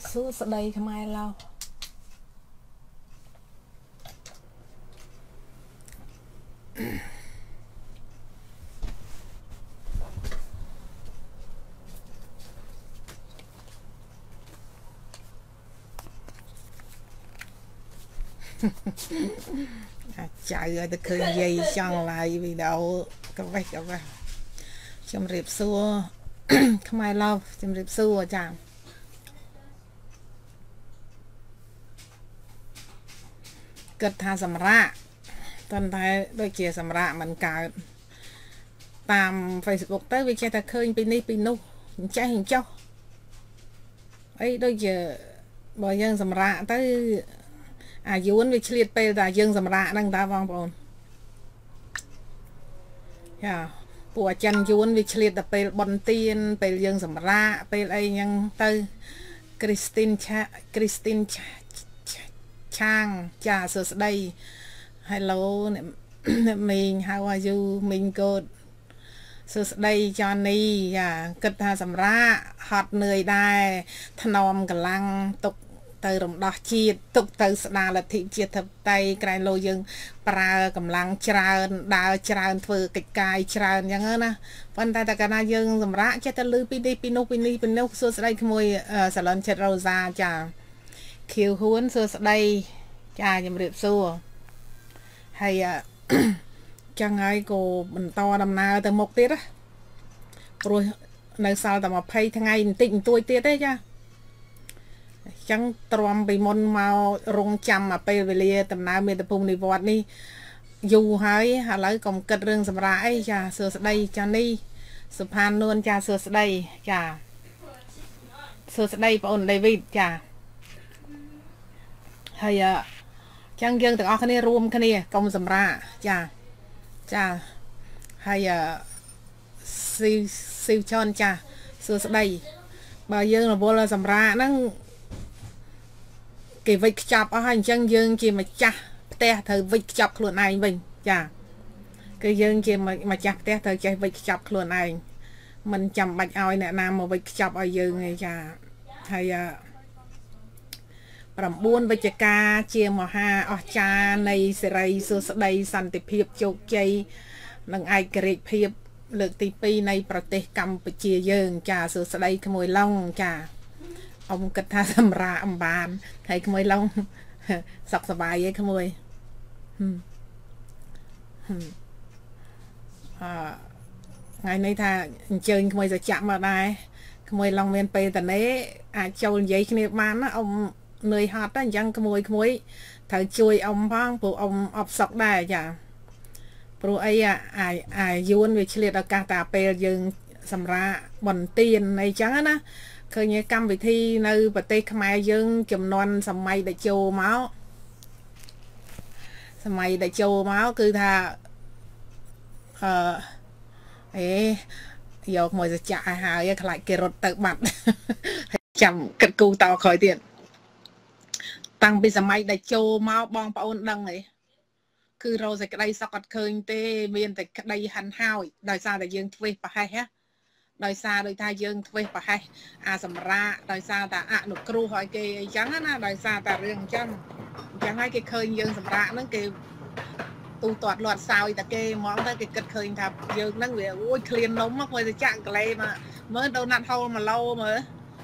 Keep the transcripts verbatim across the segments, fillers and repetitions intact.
Số ở đây không ai lâu. Chạy rồi tôi khơi dây chọn lại vì đâu các vách các vách trong riệp xua không ai lâu trong riệp xua chẳng kết tha sầm ra tân thái đôi chia sầm ra mình cả tàm Facebook tới vì che ta khơi pin đi pin nu trái hình châu ấy đôi giờ bỏ dân sầm ra tới à dùn với liệt pe là dân sầm ra đang ta vong bồn yeah bùa chân dùn với liệt là pe bồn tiên pe dân sầm ra pe ấy nhưng tới Christine cha Christine Chang cha sơ đây hello mình how are you mình good sơ đây Johnny yeah kết tha sầm ra hot người đai thằng nom cả lăng tục từ rộng đỏ chiết tục từ đà là thị chiết thập tay cái lô dương pra cầm lăng tràn đào tràn phơi kịch cài tràn như thế na phần tay ta cái na dương sầm ra chết ta lư pin pinu pinu pinu sơ đây mùi salon chết rau ra chả khiêu huấn sơ đây chả nhầm điệp xua hay chẳng ai cô mình to đầm nào từ một tiết á rồi nơi sau tầm một pay thằng ngày tịnh tôi tiết đấy cha chẳng tròn bị môn màu rong chăm mà pe về lia tầm nào miền tây này vọt đi dù hay hà lấy còn cất rừng sầm rãi cha sửa đây cha ni sụp han luôn cha sửa đây cha sửa đây bọn David cha hay à chẳng dân từ ở cái này rùm cái này công sầm ra cha cha hay à siêu siêu chon cha sửa đây bao giờ là vô là sầm ra nó cái vịt chọc ở hành chân dương chỉ mà cha te thời vịt chọc luôn này mình chà cái dương chỉ mà mà chặt te thời chạy vịt chọc luôn này mình chầm bạch oi nè nam mà vịt chọc ở dương này chà hay làm buôn với chả ca chia mà ha ở cha này sẽ đây xưa sẽ đây sanh tiệp hiệp chục chay nâng ai kể hiệp lực tivi này prote Campuchia dương chà xưa sẽ đây cái mùi long chà ông kết tha sầm ra ông bàn thấy cái môi lông sọc sờ bài vậy cái môi ngày nay tha chơi cái môi giờ chạm vào đây cái môi lông bên pe tận đấy à châu giấy cái này bán ông nơi hot đó chẳng cái môi cái môi thằng chui ông phong phụ ông ập sọc đây chả pro ấy à ai ai yun về liệt ở cả tà pe dương sầm ra bẩn tiền này chẳng á khơi nhé cam vị thi nơi và tây khmer dương chùm non sầm mây đại châu máu sầm mây đại châu máu cứ tha ờ ấy giờ mồiจะจ่ายหายlại cái rốt tự mặt chậm cất cù tao khỏi tiền tăng bây giờ mây đại châu máu bong bão đăng ấy cứ rồi cái đây sao còn khơi tê miền tại cái đây hằn hao đời sao đại dương thuê và hay hết đời xa đời thay dương thuê và hay à sầm ra đời xa ta à nụ kêu hỏi cái trắng á đời xa ta riêng chân chẳng hay cái khơi dương sầm ra nó kêu tu toạt loạt sao ta kê món tới cái cật khơi thập dương nó về ôi clean nóng mắc mới chạng cái mà mới đâu nặn hâu mà lâu mà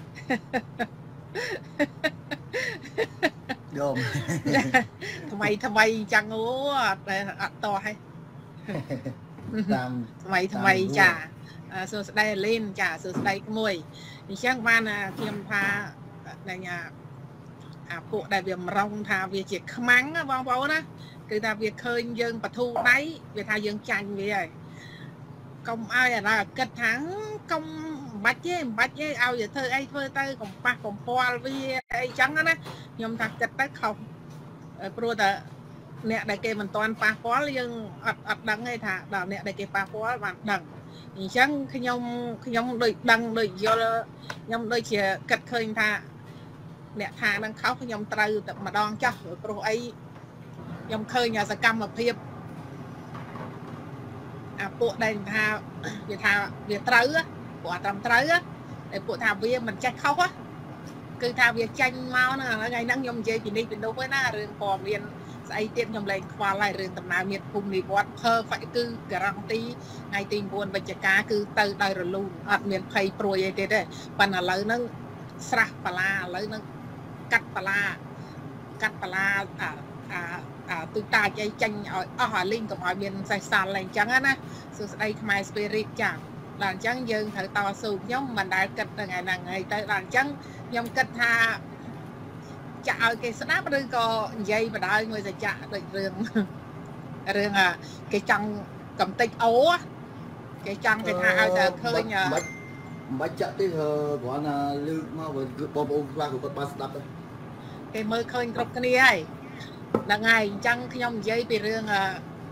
Dôm ทำไมทำไมจังโอ้ต่อให้ทำไมทำไมจ่าสดได้เล่นจ่าสดได้มวยดิฉันบ้านเทียมพาในงานพวกได้เบียมรองทาเวียจิตขมังบางเบานะคือทาเวียเคยยังปะทูไนเวียทายังจันเวียcông ai là kết thắng công bạch với bạch với ao giờ thơ ai thơ tay còn ba còn poa vì ai trắng đó nhom thật kết tới không pro ta nè đại kê mình toàn pa poa liền ập ập đằng ngay thà đào nè đại kê pa poa bạn đằng thì trắng khi nhom khi nhom đôi đằng đôi do nhom đôi chia kết khơi thà nè thà đang khóc khi nhom trừ tập mà đòn cho rồi pro ấy nhom khơi nhà sạc cam mà phiệp à bộ đây thà việc thà việc trứ á bộ trầm trứ á để bộ thà bia mình chạy khóc á គឺថាវាចាញ់មកហ្នឹងថ្ងៃហ្នឹងខ្ញុំនិយាយពីនេះពីនោះហ្នឹងណារឿងព័ត៌មានស្អីទៀតខ្ញុំលែងខ្វល់ហើយរឿងដំណើរមានភូមិនិវត្ត perfect គឺការ៉ង់ទីថ្ងៃទី9វិច្ឆិកាគឺទៅដោយរលូនអត់មានភ័យព្រួយអីទៀតទេប៉ុន្តែឥឡូវហ្នឹងស្រះបាឡាឥឡូវហ្នឹងកាត់បាឡាកាត់បាឡាអាអាអាទូតាចអីចាញ់ឲ្យអស់អាលីងកុំឲ្យមានសេះសល់អីអញ្ចឹងណាសួស្ដីខ្មែរ spirit ចាដល់អញ្ចឹងយើងត្រូវតស៊ូខ្ញុំមិនដែលគិតថ្ងៃហ្នឹងហើយទៅដល់អញ្ចឹងខ្ញុំគិតថាចាក់ឲ្យគេស្ដាប់ឬក៏និយាយបដ ாய் មួយសច្ចៈដូចរឿងរឿងគេចង់កំតិចអូគេចង់គេថាឲ្យតែឃើញមិនមិនចាក់ទេគ្រាន់តែលើកមកបងប្អូនខ្លះគាត់បានស្ដាប់ដែរគេមើលឃើញគ្រប់គ្នាហើយហ្នឹងហើយអញ្ចឹងខ្ញុំនិយាយពីរឿងអឺ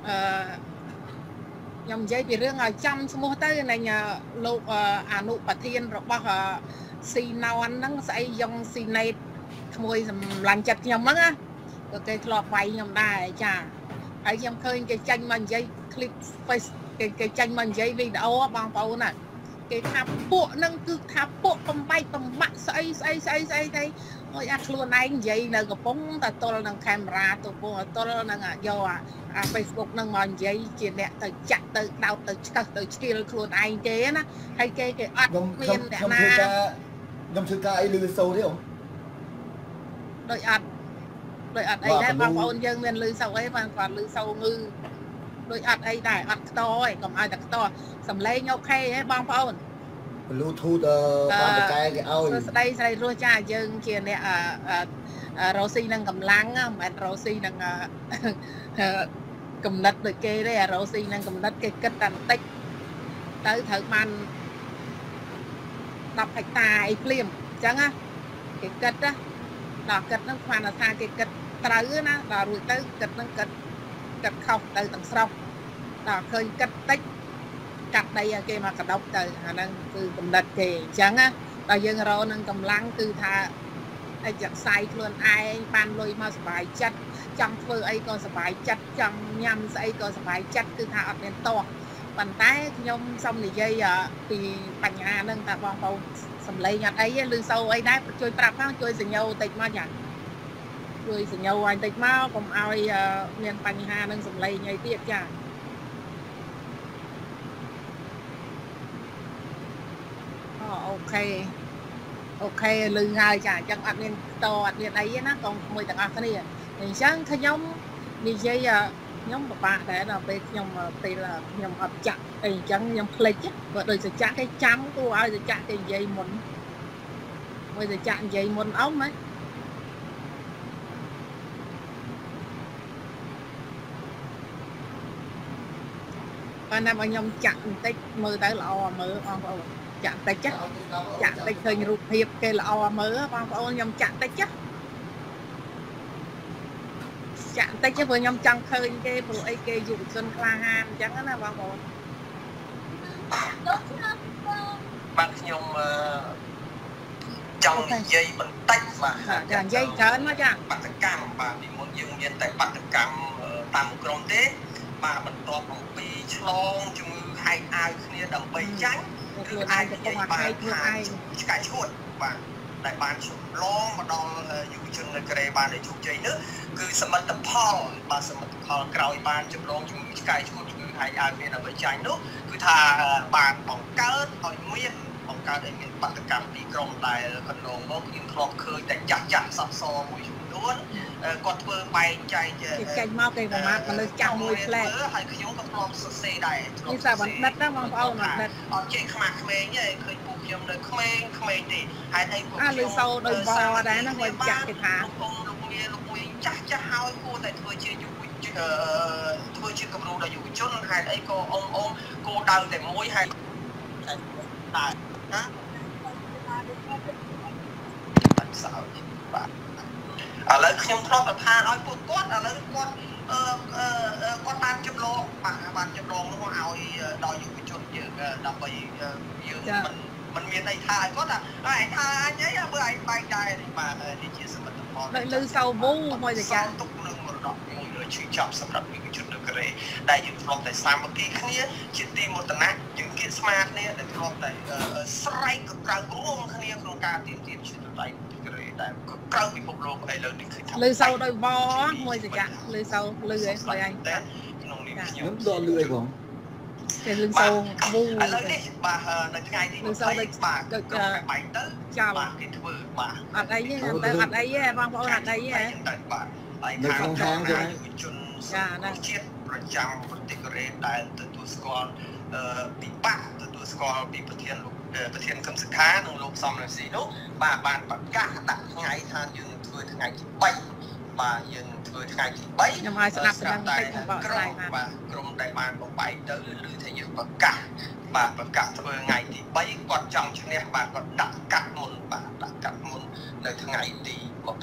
ខ្ញុំនិយាយពីរឿងឲ្យចាំឈ្មោះទៅនៃលោកអនុប្រធានរបស់ស៊ីណនហ្នឹងស្អីយ៉ុងស៊ីណេតក្មួយសម្លាញ់ចិត្តខ្ញុំហ្នឹងណាក៏គេធ្លាប់វាយខ្ញុំដែរចាហើយខ្ញុំឃើញគេចាញ់មកនិយាយ clip face គេគេចាញ់មកនិយាយវីដេអូបងប្អូនណាគេថាពួកហ្នឹងគឺថាពួកបំបែកបំបាក់ស្អីស្អីស្អីស្អីទៅអើយអាខ្លួនឯងនិយាយនៅកំពុងតែទល់នឹងកាមេរ៉ាទៅពងទល់នឹងយកអា Facebook ហ្នឹងមកនិយាយជាអ្នកទៅចាក់ទៅដោតទៅឆ្កឹះទៅឆ្កៀលខ្លួនឯងទេណាហើយគេគេអត់មានអ្នកណាខ្ញុំធ្វើការអីលឺសូទេអូដូចអត់ដូចអត់អីដែរបងប្អូនយើងមានលឺសូអីបានគាត់លឺសូងឺដូចអត់អីដែរអត់ខ្ទអីកុំឲ្យតែខ្ទសំឡេងអូខេហ៎បងប្អូន Bluetooth បានបកកែគេឲ្យស្ដីស្រីរស់ចាយើងជាអ្នករ៉ូស៊ីនឹងកម្លាំងមិនមែនរ៉ូស៊ីនឹងកំណត់ដូចគេទេរ៉ូស៊ីនឹងកំណត់គេគិតតែបន្តិចទៅត្រូវបាន10ហិកតាអីភ្លាមអញ្ចឹងណាគេគិតណាដល់គិតហ្នឹងស្មានថាគេគិតត្រូវណាដល់រួចទៅគិតហ្នឹងគិតគិតខុសទៅទាំងស្រុងដល់ឃើញគិតតិចកាត់ដីឲ្យគេមកកដុកទៅអាហ្នឹងគឺកំណត់គេអញ្ចឹងណាដល់យើងរកនឹងកម្លាំងគឺថាអីចាក់សាយខ្លួនឯងបានលុយមកសុបាយចិត្តចង់ធ្វើអីក៏សុបាយចិត្តចង់ញ៉ាំស្អីក៏សុបាយចិត្តគឺថាអត់មានតោះប៉ុន្តែខ្ញុំសូមនិយាយពីបញ្ហាហ្នឹងថាបងប្អូនសំឡេងអត់អីទេឮសូវអីដែរជួយប្រាប់ផងជួយសញ្ញោតិចមកចាជួយសញ្ញោឲ្យតិចមកកុំឲ្យមានបញ្ហានឹងសំឡេងអីទៀតចាអូខេអូខេលឺហើយចាអញ្ចឹងអត់មានតអត់មានអីណាកុំមួយទាំងអស់គ្នាអញ្ចឹងខ្ញុំនិយាយខ្ញុំពិបាកដែរដល់ពេលខ្ញុំពេលខ្ញុំអត់ចាក់អីអញ្ចឹងខ្ញុំភ្លេចបើដូចសច្ចៈគេចាំគួរឲ្យសច្ចៈគេនិយាយមុនមួយសច្ចៈនិយាយមុនអ៊ំហ៎ប៉ុន្តែបើខ្ញុំចាក់បន្តិចមើលទៅល្អមើលបងប្អូនចាក់តិចចាក់តិចឃើញរូបភាពគេល្អមើលបងប្អូនខ្ញុំចាក់តិចចាចាក់តិចទេព្រោះខ្ញុំចង់ឃើញគេព្រោះអីគេយុវជនក្លាហានអញ្ចឹងណាបងប្អូនបាទខ្ញុំចង់និយាយបន្តិចបាទចានិយាយច្រើនមកចាបដកម្មបាទពីមុនយើងមានតែបដកម្មតាមក្រុមទេបាទបន្ទាប់អំពីឆ្លងជំងឺហែកអាវគ្នាដើម្បីចាញ់គឺអាចទៅមកឲ្យខ្លួនឯងឆ្កែឈួតបាទដែលបានឆ្លងមកដល់យុវជននៅកូរ៉េបានជោគជ័យនោះគឺសមិទ្ធផលបាទសមិទ្ធផលក្រោយបានចម្លងជំងឺឆ្កែឈួតជំងឺហែកអាវគ្នាដើម្បីចាញ់នោះគឺថាបានបង្កើតឲ្យមានបង្កើតឲ្យមានបដកម្មពីក្រុមដែលកន្លងមកយើងធ្លាប់ឃើញតែចាស់ចាស់សសរមួយចំនួនគាត់ធ្វើបែងចែកគេចេញមកគេប្រមាថមនុស្សចាស់មួយផ្លែហើយខ្ញុំក៏ធ្លាប់សរសេរដែរនេះសាបណ្ឌិតណាបងប្អូនបណ្ឌិតអត់ចេះខ្មាស់ក្មេងទេឃើញពួកខ្ញុំនៅក្មេងក្មេងទេហេតុអីពួកខ្ញុំអាលឺសូដោយបដែរហ្នឹងគាត់ចាក់គេថាលោកលោកមាលោកមាចាស់ចាស់ហើយគួរតែធ្វើជាយុវធ្វើជាគំរូដល់យុវជនហេតុអីក៏អ៊ំអ៊ំគោដៅតែមួយហេតុតែណាបាត់សោតបាទឥឡូវខ្ញុំធ្លាប់ប្រថានឲ្យពួកគាត់ឥឡូវគាត់អឺគាត់បានចម្លងបាទបានចម្លងនោះឲ្យដល់យុវជនយើងដើម្បីយើងមិនមិនមានអីថាឲ្យគាត់ថាឯងថាអញអីបើឯងបែកដែរបាទនេះជាសមិទ្ធផលដោយលឺសៅវូមួយទៅចាទុកនឹងមរតកមួយឈឺចាប់សម្រាប់យុវជននៅកូរ៉េដែលយើងធ្លាប់តែសាមគ្គីគ្នាជាទីមោទនៈយើងគៀតស្មារគ្នាដែលធ្លាប់តែស្រែកក្រៅរួមគ្នាក្នុងការទាមទារជាតៃកូរ៉េដែលក្រៅពិភពលោកឥឡូវនេះគឺថាលើសៅដោយវមួយសញ្ញាលើសៅលឺឯងហើយឯងក្នុងនេះខ្ញុំខ្ញុំដល់លឺអីបងតែលឺសៅវូឥឡូវនេះបាទនៅថ្ងៃនេះលឺសៅដូចបាទដូចបែកទៅបាទគេធ្វើបាទអត់អីទេតែអត់អីទេបងប្អូនអត់អីទេបាទហើយនៅក្នុងហាងចឹងជនចាណាជាតិប្រចាំប្រទេសកូរ៉េដែលទទួលស្គាល់អឺពីបាក់ទទួលស្គាល់ពីប្រធានលោកប្រធានគឹមសុខានិងលោកសំរងស៊ីនោះបាទបានប្រកាសដាក់ថ្ងៃថាយើងនឹងធ្វើថ្ងៃទី3បាទយើងនឹងធ្វើថ្ងៃទី3 ខ្ញុំឲ្យស្ដាប់ស្ដាប់បន្តិចបកស្រាយបាទក្រុមដែលបានបំបែកទៅឬថាយើងប្រកាសបាទប្រកាសធ្វើថ្ងៃទី3គាត់ចង់ឈ្នះបាទគាត់ដាក់កាត់មុនបាទដាក់កាត់មុននៅថ្ងៃទី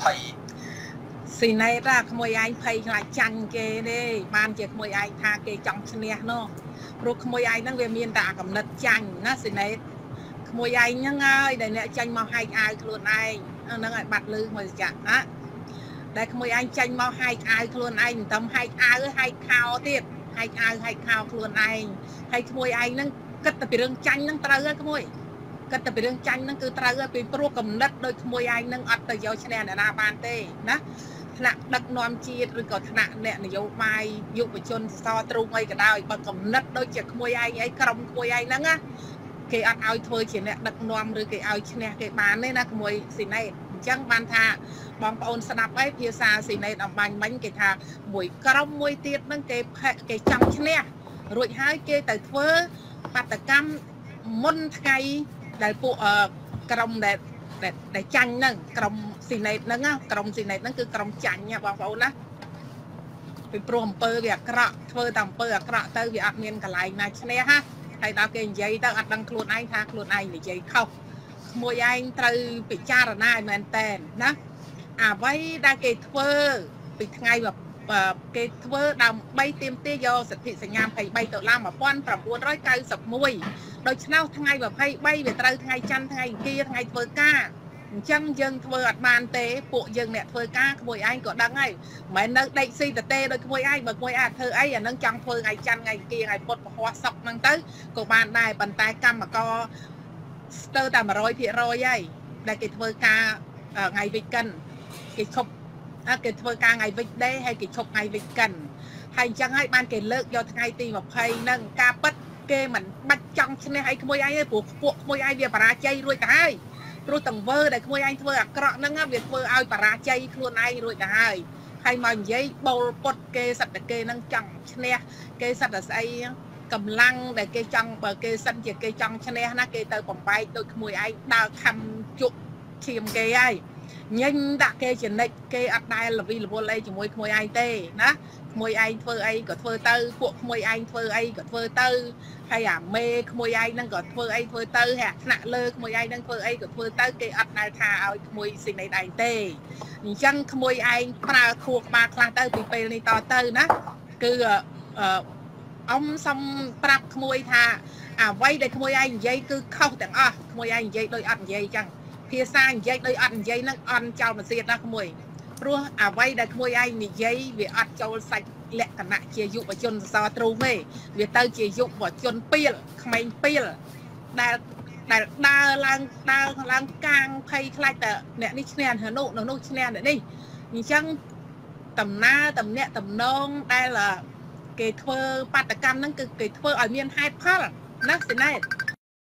20 ស៊ីណេតក្មួយឯងភ័យខ្លាចចាញ់គេទេបានជាក្មួយឯងថាគេចង់ឈ្នះនោះព្រោះក្មួយឯងហ្នឹងវាមានតែអាកំណត់ចាញ់ណាស៊ីណេតក្មួយឯងហ្នឹងហើយដែលអ្នកចាញ់មកហែកអាវខ្លួនឯងហ្នឹងឲ្យបាត់លឺមួយចាក់ណាដែលក្មួយឯងចាញ់មកហែកអាវខ្លួនឯងមិនតំហែកអាវហែកខោទៀតហែកអាវហែកខោខ្លួនឯងហើយក្មួយឯងហ្នឹងគិតតែពីរឿងចាញ់ហ្នឹងត្រូវហើយក្មួយគិតតែពីរឿងចាញ់ហ្នឹងគឺត្រូវហើយពីព្រោះកំណត់ដោយក្មួយឯងហ្នឹងអត់ទៅយកឈ្នះអ្នកណាបានទេណាថ្នាក់ដឹកនាំជាតិឬក៏ថ្នាក់អ្នកនយោបាយយុវជនសសរទ្រូងអីក៏ដោយបើកំណត់ដូចជាក្មួយឯងអីក្រុមក្មួយឯងហ្នឹងណាគេអត់ឲ្យធ្វើជាអ្នកដឹកនាំឬគេឲ្យឈ្នះគេបានទេណាក្មួយស៊ីណេតអញ្ចឹងបានថាបងប្អូនស្ដាប់ហើយភាសាស៊ីណេតអំបញ្ញមិញគេថាមួយក្រុមមួយទៀតហ្នឹងគេគេចង់ឈ្នះរួចហើយគេទៅធ្វើបាតកម្មមុនថ្ងៃដែលពួកក្រុមដែលដែលចាញ់ហ្នឹងក្រុមស៊ីណេតហ្នឹងណាក្រុមស៊ីណេតហ្នឹងគឺក្រុមចាញ់ណាបងប្អូនណាពីព្រោះអំពើវាអាក្រក់ធ្វើតែអំពើអាក្រក់ទៅវាអត់មានកន្លែងណាឈ្នះណាហើយដល់គេនិយាយទៅអត់ដឹងខ្លួនឯងថាខ្លួនឯងនិយាយខុសក្មួយឯងត្រូវពិចារណាឲ្យមែនតែនណាអ្វីដែលគេធ្វើពីថ្ងៃគេធ្វើដើម្បីទាមទារយកសិទ្ធិសញ្ញាยี่สิบสามដុល្លារmột nghìn chín trăm chín mươi mốtដូច្នោះថ្ងៃยี่สิบสามវាត្រូវថ្ងៃច័ន្ទថ្ងៃអង្គារថ្ងៃធ្វើការអញ្ចឹងយើងធ្វើអត់បានទេពួកយើងអ្នកធ្វើការក្មួយឯងក៏ដឹងហើយមិនមែននៅដេកស៊ីតទេដោយក្មួយឯងបើក្មួយអាចធ្វើអីអានឹងចង់ធ្វើថ្ងៃច័ន្ទថ្ងៃអង្គារថ្ងៃពុធពហុសុកហ្នឹងទៅក៏បានដែរប៉ុន្តែកម្មករស្ទើរតែmột trăm phần trămហើយដែលគេធ្វើការថ្ងៃ weekend គេឈប់គេធ្វើការថ្ងៃ weekday ហើយគេឈប់ថ្ងៃ weekend ហើយអញ្ចឹងហើយបានគេលើកយកថ្ងៃទីยี่สิบហ្នឹងការពិតគេមិនបាច់ចង់ឈ្នះអីក្មួយឯងទេព្រោះពួកក្មួយឯងវាបរាជ័យរួចទៅហើយព្រោះតង្វើដែលក្មួយឯងធ្វើអាក្រក់ហ្នឹងវាធ្វើឲ្យបរាជ័យខ្លួនឯងរួចទៅហើយហើយមកនិយាយបូលពុតគេសិតតែគេនឹងចង់ឈ្នះគេសិតតែស្អីកម្លាំងដែលគេចង់បើគេសិនជាគេចង់ឈ្នះណាគេទៅបំបែកដូចក្មួយឯងដើរខំជក់ឈាមគេហើយញញដាក់គេចនិចគេអត់ដែលលវីលវល់អីជាមួយក្មួយឯងទេណាក្មួយឯងធ្វើអីក៏ធ្វើទៅពួកក្មួយឯងធ្វើអីក៏ធ្វើទៅហើយអាមេក្មួយឯងហ្នឹងក៏ធ្វើអីធ្វើទៅហើយអាថ្នាក់លើក្មួយឯងហ្នឹងធ្វើអីក៏ធ្វើទៅគេអត់ដែលថាឲ្យក្មួយស៊ីណេតឯងទេអញ្ចឹងក្មួយឯងប្រើខួរក្បាលខ្លះទៅពីពេលនេះតទៅណាគឺអ៊ំសុំប្រាប់ក្មួយថាអ្វីដែលក្មួយឯងនិយាយគឺខុសទាំងអស់ក្មួយឯងនិយាយដូចអត់និយាយអញ្ចឹងភាសានិយាយដោយអត់និយាយហ្នឹងអន់ចោលមកទៀតណាក្មួយព្រោះអ្វីដែលក្មួយឯងនិយាយវាអត់ចូលសាច់លក្ខណៈជាយុវជនសសរទ្រូងទេវាទៅជាយុវជនពីលក្មេងពីលដែលដែលដើរឡើងដើរឡើងកាងភ័យខ្លាចតែអ្នកនេះឈ្នះហនុនោះឈ្នះអ្នកនេះអញ្ចឹងដំណើរតំណាក់តំណងដែលគេធ្វើបាតកម្មហ្នឹងគឺគេធ្វើឲ្យមានហេតុផលណាស៊ីណេត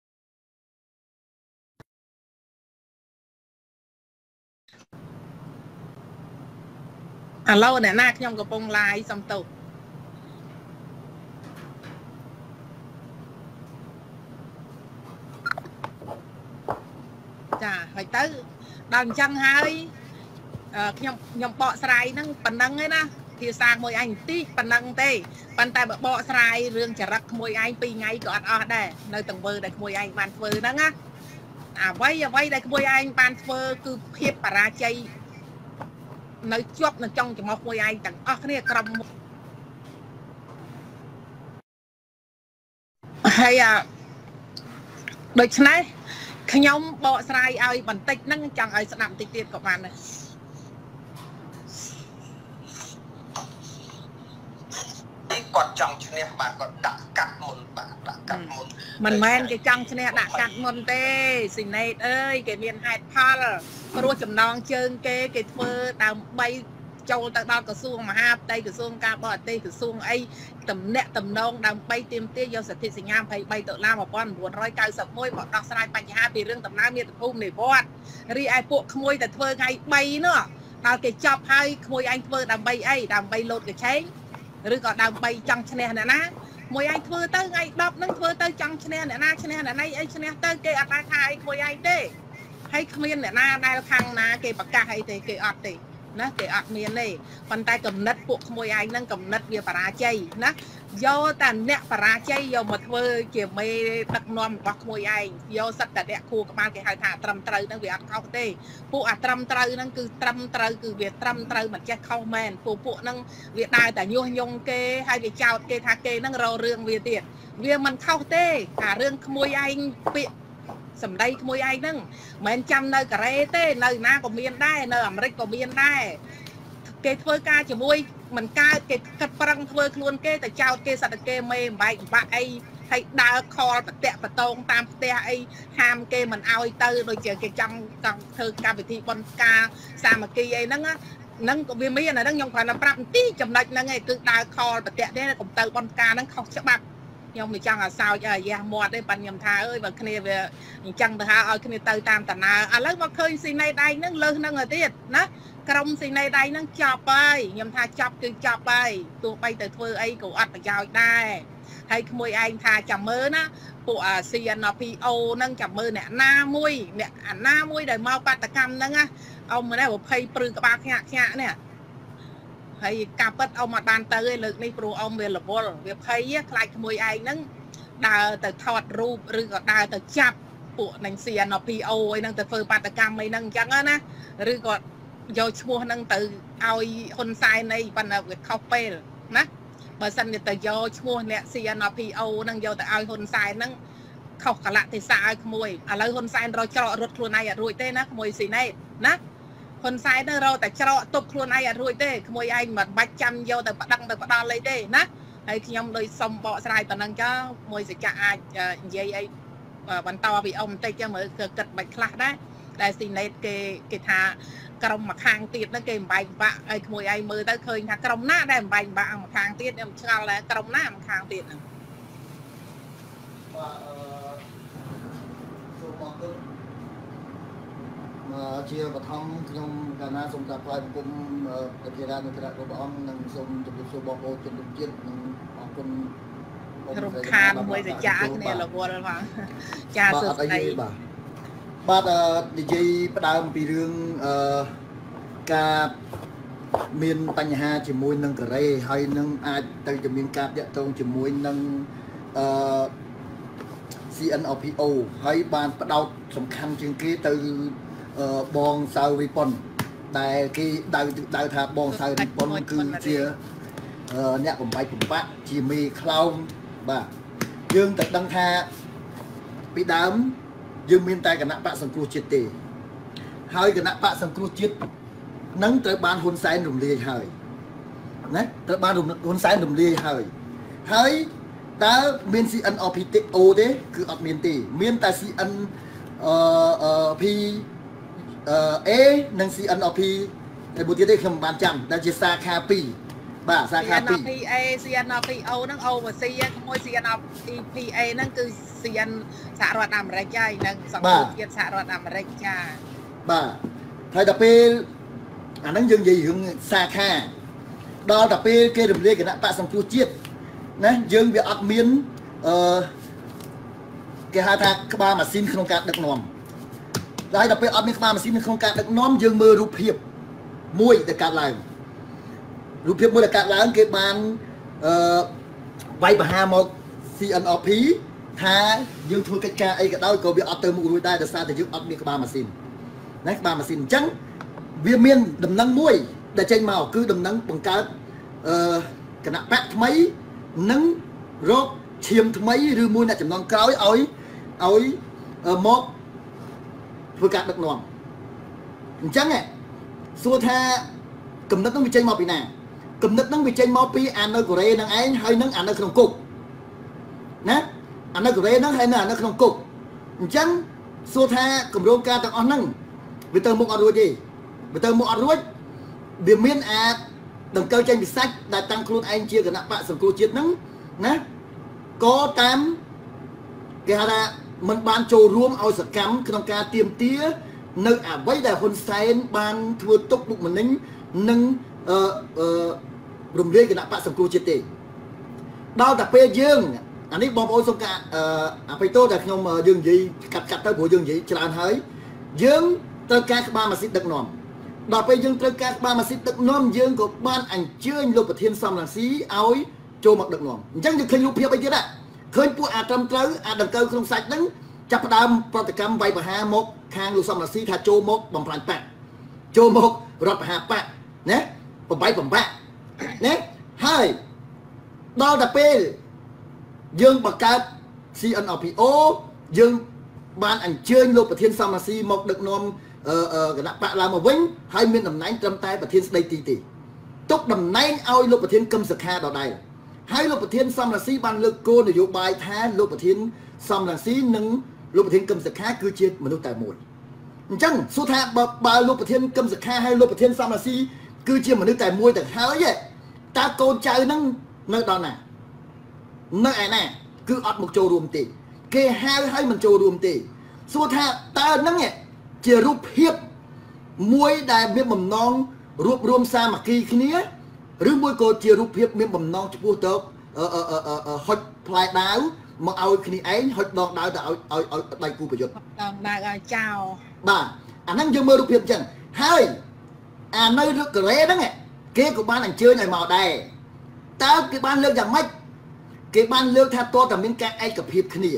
ឥឡូវអ្នកណាខ្ញុំកំពុង live សំទោសចាហើយទៅដល់អញ្ចឹងហើយខ្ញុំខ្ញុំបកស្រាយហ្នឹងប៉ុណ្ណឹងឯណាភាសាមួយឯងបន្តិចប៉ុណ្ណឹងទេប៉ុន្តែបើបកស្រាយរឿងចរិតក្មួយឯងពីរថ្ងៃក៏អត់អស់ដែរនៅទង្វើដែលក្មួយឯងបានធ្វើហ្នឹងណាអ្វីអ្វីដែលក្មួយឯងបានធ្វើគឺភាពបរាជ័យនៅជាប់នៅចុងច្រមុះមួយឯងទាំងអស់គ្នាក្រុមហើយអាដូច្នេះខ្ញុំបកស្រាយឲ្យបន្តិចហ្នឹងចង់ឲ្យស្ដាប់បន្តិចទៀតក៏បានដែរគាត់ចង់ឈ្នះបាទគាត់ដាក់កាត់មុនបាទដាក់កាត់មុនមិនមែនគេចង់ឈ្នះដាក់កាត់មុនទេស៊ីណេតអើយគេមានហេតុផលព្រោះចំណងជើងគេគេធ្វើដើម្បីចូលទៅដល់ក្រសួងមហាផ្ទៃក្រសួងការបរទេសក្រសួងអីតំណាក់តំណងដើម្បីទាមទារយកសិទ្ធិសញ្ញា ยี่สิบสาม ដុល្លារ một nghìn chín trăm chín mươi mốt មកដោះស្រាយបញ្ហាពីរឿងដំណើរមាតុភូមិនិវត្តន៍រីឯពួកក្មួយតែធ្វើថ្ងៃបីនោះដល់គេចាប់ហើយក្មួយឯងធ្វើដើម្បីអីដើម្បីលោតកឆេងឬក៏ដើម្បីចង់ឈ្នះអ្នកណាមួយឯងធ្វើទៅថ្ងៃដប់ហ្នឹងធ្វើទៅចង់ឈ្នះអ្នកណាឈ្នះអ្នកណីអីឈ្នះទៅគេអត់ដែរថាអីក្មួយឯងទេហើយគ្មានអ្នកណាដែលខាងណាគេប្រកាសអីទេគេអត់ទេណាគេអត់មានទេប៉ុន្តែកំណត់ពួកក្មួយឯងហ្នឹងកំណត់វាបរាជ័យណាយកតែអ្នកបរាជ័យយកមកធ្វើជាមេដឹកនាំរបស់ក្មួយឯងយកសិតតែអ្នកគួរក្បាលគេហៅថាត្រឹមត្រូវហ្នឹងវាអត់ខុសទេពួកអាត្រឹមត្រូវហ្នឹងគឺត្រឹមត្រូវគឺវាត្រឹមត្រូវមិនចេះខុសមែនពួកពួកហ្នឹងវាដើរតែញុះញង់គេហើយវាចោទគេថាគេហ្នឹងរករឿងវាទៀតវាមិនខុសទេអារឿងក្មួយឯងពាក្យសម្ដីក្មួយឯងហ្នឹងមិនចាំនៅកូរ៉េទេនៅណាក៏មានដែរនៅអាមេរិកក៏មានដែរគេធ្វើការជាមួយមិនកើតគេគិតប្រឹងធ្វើខ្លួនគេតែចោតគេសត្វគេមេបំបែកបាក់អីហើយដើរខលប្រតាក់បតងតាមផ្ទះអីហាមគេមិនអោយទៅដូចជាគេចង់ចង់ធ្វើកម្មវិធីបន់ការសាមគ្គីអីហ្នឹងហ្នឹងក៏វាមានអាហ្នឹងខ្ញុំគ្រាន់តែប្រាប់បន្តិចចំណុចហ្នឹងឯងគឺដើរខលប្រតាក់ទេកុំទៅបន់ការហ្នឹងខុសច្បាប់ខ្ញុំមិនចង់ឲ្យសោចឲ្យយ៉ាមាត់ទេប៉ាខ្ញុំថាអើយបើគ្នាវាអញ្ចឹងទៅហៅឲ្យគ្នាទៅតាមតាណាឥឡូវមកឃើញស៊ីណេដៃហ្នឹងលើសហ្នឹងទៅទៀតណាក្រុមស៊ីណេដៃហ្នឹងចប់ហើយខ្ញុំថាចប់គឺចប់ហើយទោះបីទៅធ្វើអីក៏អត់ប្រយោជន៍ដែរហើយក្មួយឯងថាចាំមើលណាពួកអា ซี เอ็น พี โอ ហ្នឹងចាំមើលអ្នកណាមួយអ្នកអាណាមួយដែលមកបាតកម្មហ្នឹងណាអ៊ំម្នេះប្រភ័យព្រឺក្បាលខ្ញាក់ខ្ញាក់នេះហើយការប៉ិតអ៊ំអត់បានទៅឯលើកនេះព្រោះអ៊ំវារវល់វាភ័យខ្លាចក្មួយឯងហ្នឹងដើរទៅថតរូបឬក៏ដើរទៅចាប់ពួកនឹង ซี เอ็น พี โอ អីហ្នឹងទៅធ្វើបាតកម្មអីហ្នឹងអញ្ចឹងណាឬក៏យកឈ្មោះហ្នឹងទៅឲ្យហ៊ុនសែនអីប៉ុន្តែវាខុសពេលណាបើសិនជាទៅយកឈ្មោះអ្នក ซี เอ็น พี โอ ហ្នឹងយកទៅឲ្យហ៊ុនសែនហ្នឹងខុសកលៈទេសៈឲ្យក្មួយឥឡូវហ៊ុនសែនរកច្រករត់ខ្លួនឯងអត់រួចទេណាក្មួយស៊ីណេតណាហ៊ុនសែនទៅរកតែច្រកទប់ខ្លួនឯងអត់រួចទេក្មួយឯងមិនបាច់ចាំយកទៅប្តឹងទៅផ្ដាល់អីទេណាហើយខ្ញុំដោយសុំបកស្រាយប៉ុណ្ណឹងចាមួយសច្ចៈអាចនិយាយអីបន្តពីអ៊ំបន្តិចចឹងមើលគឺគិតបាច់ខ្លះដែរដែលស៊ីណេតគេគេថាក្រុមមកខាងទៀតហ្នឹងគេបំបែកបាក់ឲ្យក្មួយឯងមើលទៅឃើញថាក្រុមណាដែលបំបែកបាក់មកខាងទៀតខ្ញុំឆ្ងល់ដែរក្រុមណាមកខាងទៀតហ្នឹងបាទសូមអរគុណមកជាបឋមខ្ញុំកាលណាសូមតាមផ្លាយគុំប្រធានានុត្រៈរបស់អង្គនិងសូមជម្រាបសួរបងប្អូនជនរួមជាតិនិងអរគុណក្រុមខានមួយសច្ចៈគ្នារវល់ផងចាសួស្ដីបាទបាទនិយាយផ្ដើមពីរឿងអឺការមានបញ្ហាជាមួយនឹងកូរ៉េហើយនឹងអាចទៅជាមានការតាក់ទងជាមួយនឹងអឺ ซี เอ็น พี โอ ហើយបានផ្ដោតសំខាន់ជាងគេទៅបងសៅវិប៉ុនដែលគេដៅដៅថាបងសៅវិប៉ុនគឺជាអ្នកបំបែកបំបាក់ជាមេខ្លោងបាទយើងតែដឹងថាពីដើមយើងមានតែគណៈបកសង្គ្រោះជាតិទេហើយគណៈបកសង្គ្រោះជាតិនឹងត្រូវបានហ៊ុនសែនរំលាយហើយណាត្រូវបានហ៊ុនសែនរំលាយហើយហើយតើមាន ซี เอ็น พี โอ ទេគឺអត់មានទេមានតែ ซี เอ็น พี A និង ซี เอ็น พี តែមួយទៀតទេខ្ញុំមិនបានចាំដែលជាសាខាពីរបាទសាខាពីរซี เอ็น พี เอ ซี เอ็น พี โอ ហ្នឹង overseas ជាមួយ ซี เอ็น พี เอ ហ្នឹងគឺ ซี เอ็น សហរដ្ឋអាមេរិកហើយនិងសង្គ្រោះជាតិសហរដ្ឋអាមេរិកចាបាទហើយដល់ពេលអាហ្នឹងយើងនិយាយរឿងសាខាដល់ដល់ពេលគេរំលាយគណៈបកសង្គ្រោះជាតិណាយើងវាអត់មានអឺគេហៅថាក្បាលម៉ាស៊ីនក្នុងការដឹកនាំហើយដល់ពេលអត់មានក្បាលម៉ាស៊ីនក្នុងការដឹកនាំយើងមើលរូបភាពមួយដែលកើតឡើងរូបភាពមួយដែលកើតឡើងគេបានអឺវាយបហាមក ซี เอ็น พี ថាយើងធ្វើកិច្ចការអីក៏ដោយក៏វាអត់ទៅមុខរួចដែរដោយសារតែយើងអត់មានក្បាលម៉ាស៊ីនណាក្បាលម៉ាស៊ីនអញ្ចឹងវាមានដំណឹងមួយដែលចេញមកគឺដំណឹងបង្កើតអឺគណៈបកថ្មីនឹងរកឈាមថ្មីឬមួយអ្នកចំណងក្រោយឲ្យឲ្យមកធ្វើការដឹកនាំអញ្ចឹងសួរថាគំនិតនឹងវាចេញមកពីណាគំនិតនឹងវាចេញមកពីអានៅកូរ៉េនឹងឯងហើយនឹងអានៅក្នុងគុកណាអានៅកូរ៉េនឹងហើយនៅអានៅក្នុងគុកអញ្ចឹងសួរថាគម្រោងការទាំងអស់ហ្នឹងវាទៅមុខអត់រួចទេវាទៅមុខអត់រួចវាមានអាចដង្កូវចេញពិសាច់ដែលតាំងខ្លួនឯងជាគណៈបកសង្គ្រោះជាតិហ្នឹងណាក៏តាមគេហៅថាមិនបានចូលរួមឲ្យសកម្មក្នុងការទាមទារនៅអ្វីដែលហ៊ុនសែនបានធ្វើទុកបុកម្នេញនិងអឺអឺរំលាយគណៈបកសង្គ្រោះជាតិទេដល់តែពេលយើងអានេះបងប្អូនសុំការអឺអបិទោដែលខ្ញុំយើងនិយាយកាត់កាត់ទៅព្រោះយើងនិយាយច្រើនហើយយើងត្រូវការក្បាលម៉ាស៊ីនដឹកនាំដល់ពេលយើងត្រូវការក្បាលម៉ាស៊ីនដឹកនាំយើងក៏បានអញ្ជើញលោកប្រធានសំរងស៊ីឲ្យចូលមកដឹកនាំអញ្ចឹងយើងឃើញរូបភាពអីទៀតណាឃើញពួកអាត្រឹមត្រូវអាដង្កូវក្នុងសាច់ហ្នឹងចាប់ផ្ដើមប្រតិកម្មវាយប្រហារមកខាងលោកសំរងស៊ីថាចូលមកបំផ្លាញបកចូលមករដ្ឋបហាបកណាបំបីបំបាក់ណាហើយដល់តែពេលយើងបង្កើត ซี เอ็น អារ พี អូ យើងបានអញ្ជើញលោកប្រធានសំរងស៊ីមកដឹកនាំគណៈបកឡើងមកវិញហើយមានតំណែងត្រឹមតែប្រធានស្ដីទីទេទុកតំណែងឲ្យលោកប្រធានកឹមសុខាដដែលហើយលោកប្រធានសំរងស៊ីបានលើកគោលនយោបាយថាលោកប្រធានសំរងស៊ីនិងលោកប្រធានកឹមសុខាគឺជាមនុស្សតែមួយអញ្ចឹងសួរថាបើលោកប្រធានកឹមសុខាហើយលោកប្រធានសំរងស៊ីគឺជាមនុស្សតែមួយទៅហើយតើកូនចៅហ្នឹងនៅដល់ណានៅឯណាគឺអត់មកចូលរួមទេគេហៅឲ្យមិនចូលរួមទេសួរថាតើហ្នឹងជារូបភាពមួយដែលមានបំណងរួបរวมសាមគ្គីគ្នាឬមួយក៏ជារូបភាពមានបំណងចំពោះទៅហុចផ្លែដាវមកឲ្យគ្នាឯងហុចដងដាវទៅឲ្យឲ្យឲ្យដៃគូប្រយុទ្ធដងដាវឲ្យចោលបាទអាហ្នឹងយើងមើលរូបភាពអញ្ចឹងហើយអានៅរកកូរ៉េហ្នឹងគេក៏បានអញ្ជើញឲ្យមកដែរតើគេបានលើកយ៉ាងម៉េចគេបានលើកថាតើតើមានការឯកភាពគ្នា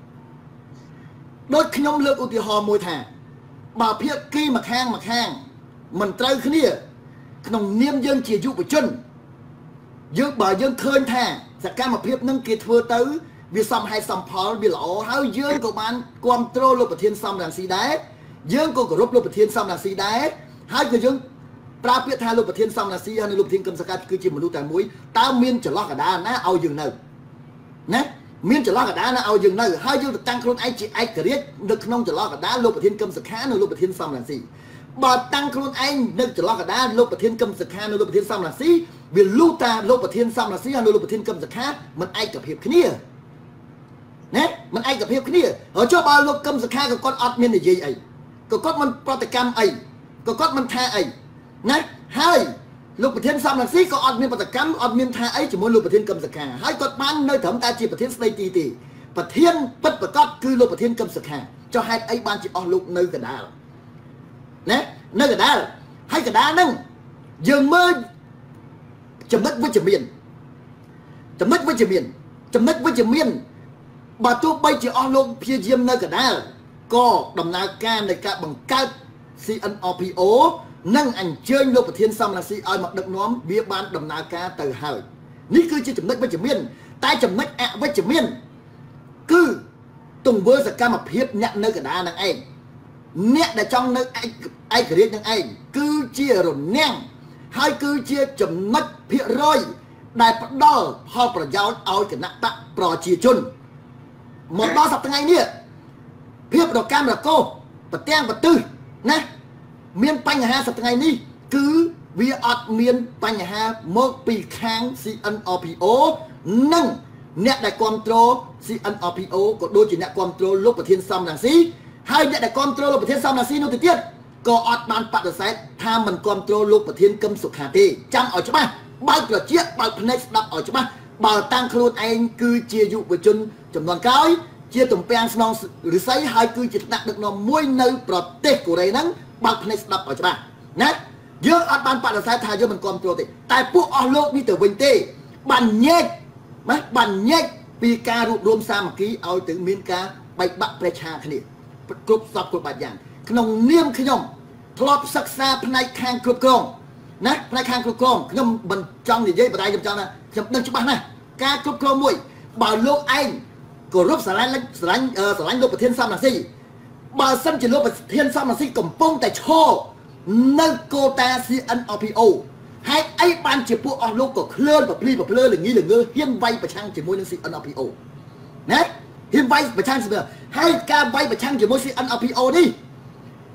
ដូចខ្ញុំលើកឧទាហរណ៍មួយថាបើភាគីម្ខាងម្ខាងមិនត្រូវគ្នាក្នុងនាមយើងជាយុវជនយើងបើយើងឃើញថាសកម្មភាពនឹងគេធ្វើទៅវាសមហេតុសមផលវាល្អហើយយើងក៏បានគ្រប់គ្រងលោកប្រធានសំរងស៊ីដែរយើងក៏គោរពលោកប្រធានសំរងស៊ីដែរហើយក៏យើងប្រើពាក្យថាលោកប្រធានសំរងស៊ីហើយលោកប្រធានកឹមសុខាគឺជាមនុស្សតែមួយតើមានចន្លោះកណ្ដាលណាឲ្យយើងនៅណាមានចន្លោះកណ្ដាលណាឲ្យយើងនៅហើយយើងទៅតាំងខ្លួនឯងជាឯករាជ្យនៅក្នុងចន្លោះកណ្ដាលលោកប្រធានកឹមសុខានិងលោកប្រធានសំរងស៊ីបើតាំងខ្លួនឯងនៅចន្លោះកណ្ដាលលោកប្រធានកឹមសុខានិងលោកប្រធានសំរងស៊ីវាលុះតាលោកប្រធានសំរងស៊ីហើយលោកប្រធានកឹមសុខាមិនឯកភាពគ្នាណាមិនឯកភាពគ្នាហើយចុះបើលោកកឹមសុខាក៏គាត់អត់មាននិយាយអីក៏គាត់មិនប្រតិកម្មអីក៏គាត់មិនថាអីណាហើយលោកប្រធានសំរងស៊ីក៏អត់មានប្រតិកម្មអត់មានថាអីជាមួយលោកប្រធានកឹមសុខាហើយគាត់បាននៅត្រឹមតែជាប្រធានស្ដីទីទេប្រធានពិតប្រកបគឺលោកប្រធានកឹមសុខាចុះហេតុអីបានជាអស់លោកនៅកណ្ដាលណានៅកណ្ដាលហើយកណ្ដាលហ្នឹងយើងមើលចំណុចវិជ្ជមានចំណុចវិជ្ជមានចំណុចវិជ្ជមានបើទោះបីជាអស់លោកព្យាយាមនៅកណ្ដាលក៏ដំណើរការនៃការបង្កើត ซี เอ็น អារ พี អូ និងអញ្ជើញលោកប្រធានសំរងស៊ីឲ្យមកដឹកនាំវាបានដំណើរការទៅហើយនេះគឺជាចំណុចវិជ្ជមានតែចំណុចអវិជ្ជមានគឺទង្វើសកម្មភាពអ្នកនៅកណ្ដាលនឹងឯងអ្នកដែលចង់នៅឯករាជ្យនឹងឯងគឺជារនាំងហើយគឺជាចំណុចភាគរយដែលផ្ដល់ផលប្រយោជន៍ឲ្យគណៈបកប្រជាជនមកដល់សប្តាហ៍ថ្ងៃនេះភាពរកម្មរកោសប្រទាំងប្រទឹះណាមានបញ្ហាសប្តាហ៍ថ្ងៃនេះគឺវាអត់មានបញ្ហាមកពីខាង ซี เอ็น អារ พี អូ និងអ្នកដែលគ្រប់គ្រង ซี เอ็น អារ พี អូ ក៏ដូចជាអ្នកគ្រប់គ្រងលោកប្រធានសំរងស៊ីហើយអ្នកដែលគ្រប់គ្រងលោកប្រធានសំរងស៊ីនោះទៅទៀតក៏អត់បានបដិសេធថាមិនគ្រប់គ្រងលោកប្រធានកឹមសុខាទេចាំឲ្យច្បាស់បើកត្រចៀកបើកភ្នែកស្ដាប់ឲ្យច្បាស់បើតាំងខ្លួនឯងគឺជាយុវជនចំនួនក្រោយជាទំពាំងស្នងឫស្សីហើយគឺជាថ្នាក់ដឹកនាំមួយនៅប្រទេសកូរ៉េហ្នឹងបើកភ្នែកស្ដាប់ឲ្យច្បាស់ណាយើងអត់បានបដិសេធថាយើងមិនគ្រប់គ្រងទេតែពួកអស់លោកនេះទៅវិញទេបានញែកណាបានញែកពីការរួបរวมសាមគ្គីឲ្យទៅមានការបែកបាក់ប្រឆាគ្នាគ្រប់សពគ្រប់បែបយ៉ាងក្នុងនាមខ្ញុំធ្លាប់សិក្សាផ្នែកខាងគ្រប់គ្រងណាផ្នែកខាងគ្រប់គ្រងខ្ញុំមិនចង់និយាយបដិខ្ញុំចង់ថាខ្ញុំដឹងច្បាស់ណាស់ការគ្រប់គ្រងមួយបើលោកឯងគោរពស្រឡាញ់ស្រឡាញ់ស្រឡាញ់លោកប្រធានសំរងស៊ីបើសិនជាលោកប្រធានសំរងស៊ីកំពុងតែឈរនៅកូតា ซี เอ็น អារ พี អូ ហេតុអីបានជាពួកអស់លោកក៏ឃ្លើនប្រភ្លីប្រភ្លើល្ងីល្ងើហ៊ានវាយប្រឆាំងជាមួយនឹង ซี เอ็น អារ พี អូ ណាហ៊ានវាយប្រឆាំងជាមួយហើយការវាយប្រឆាំងជាមួយ ซี เอ็น អារ พี អូ នេះ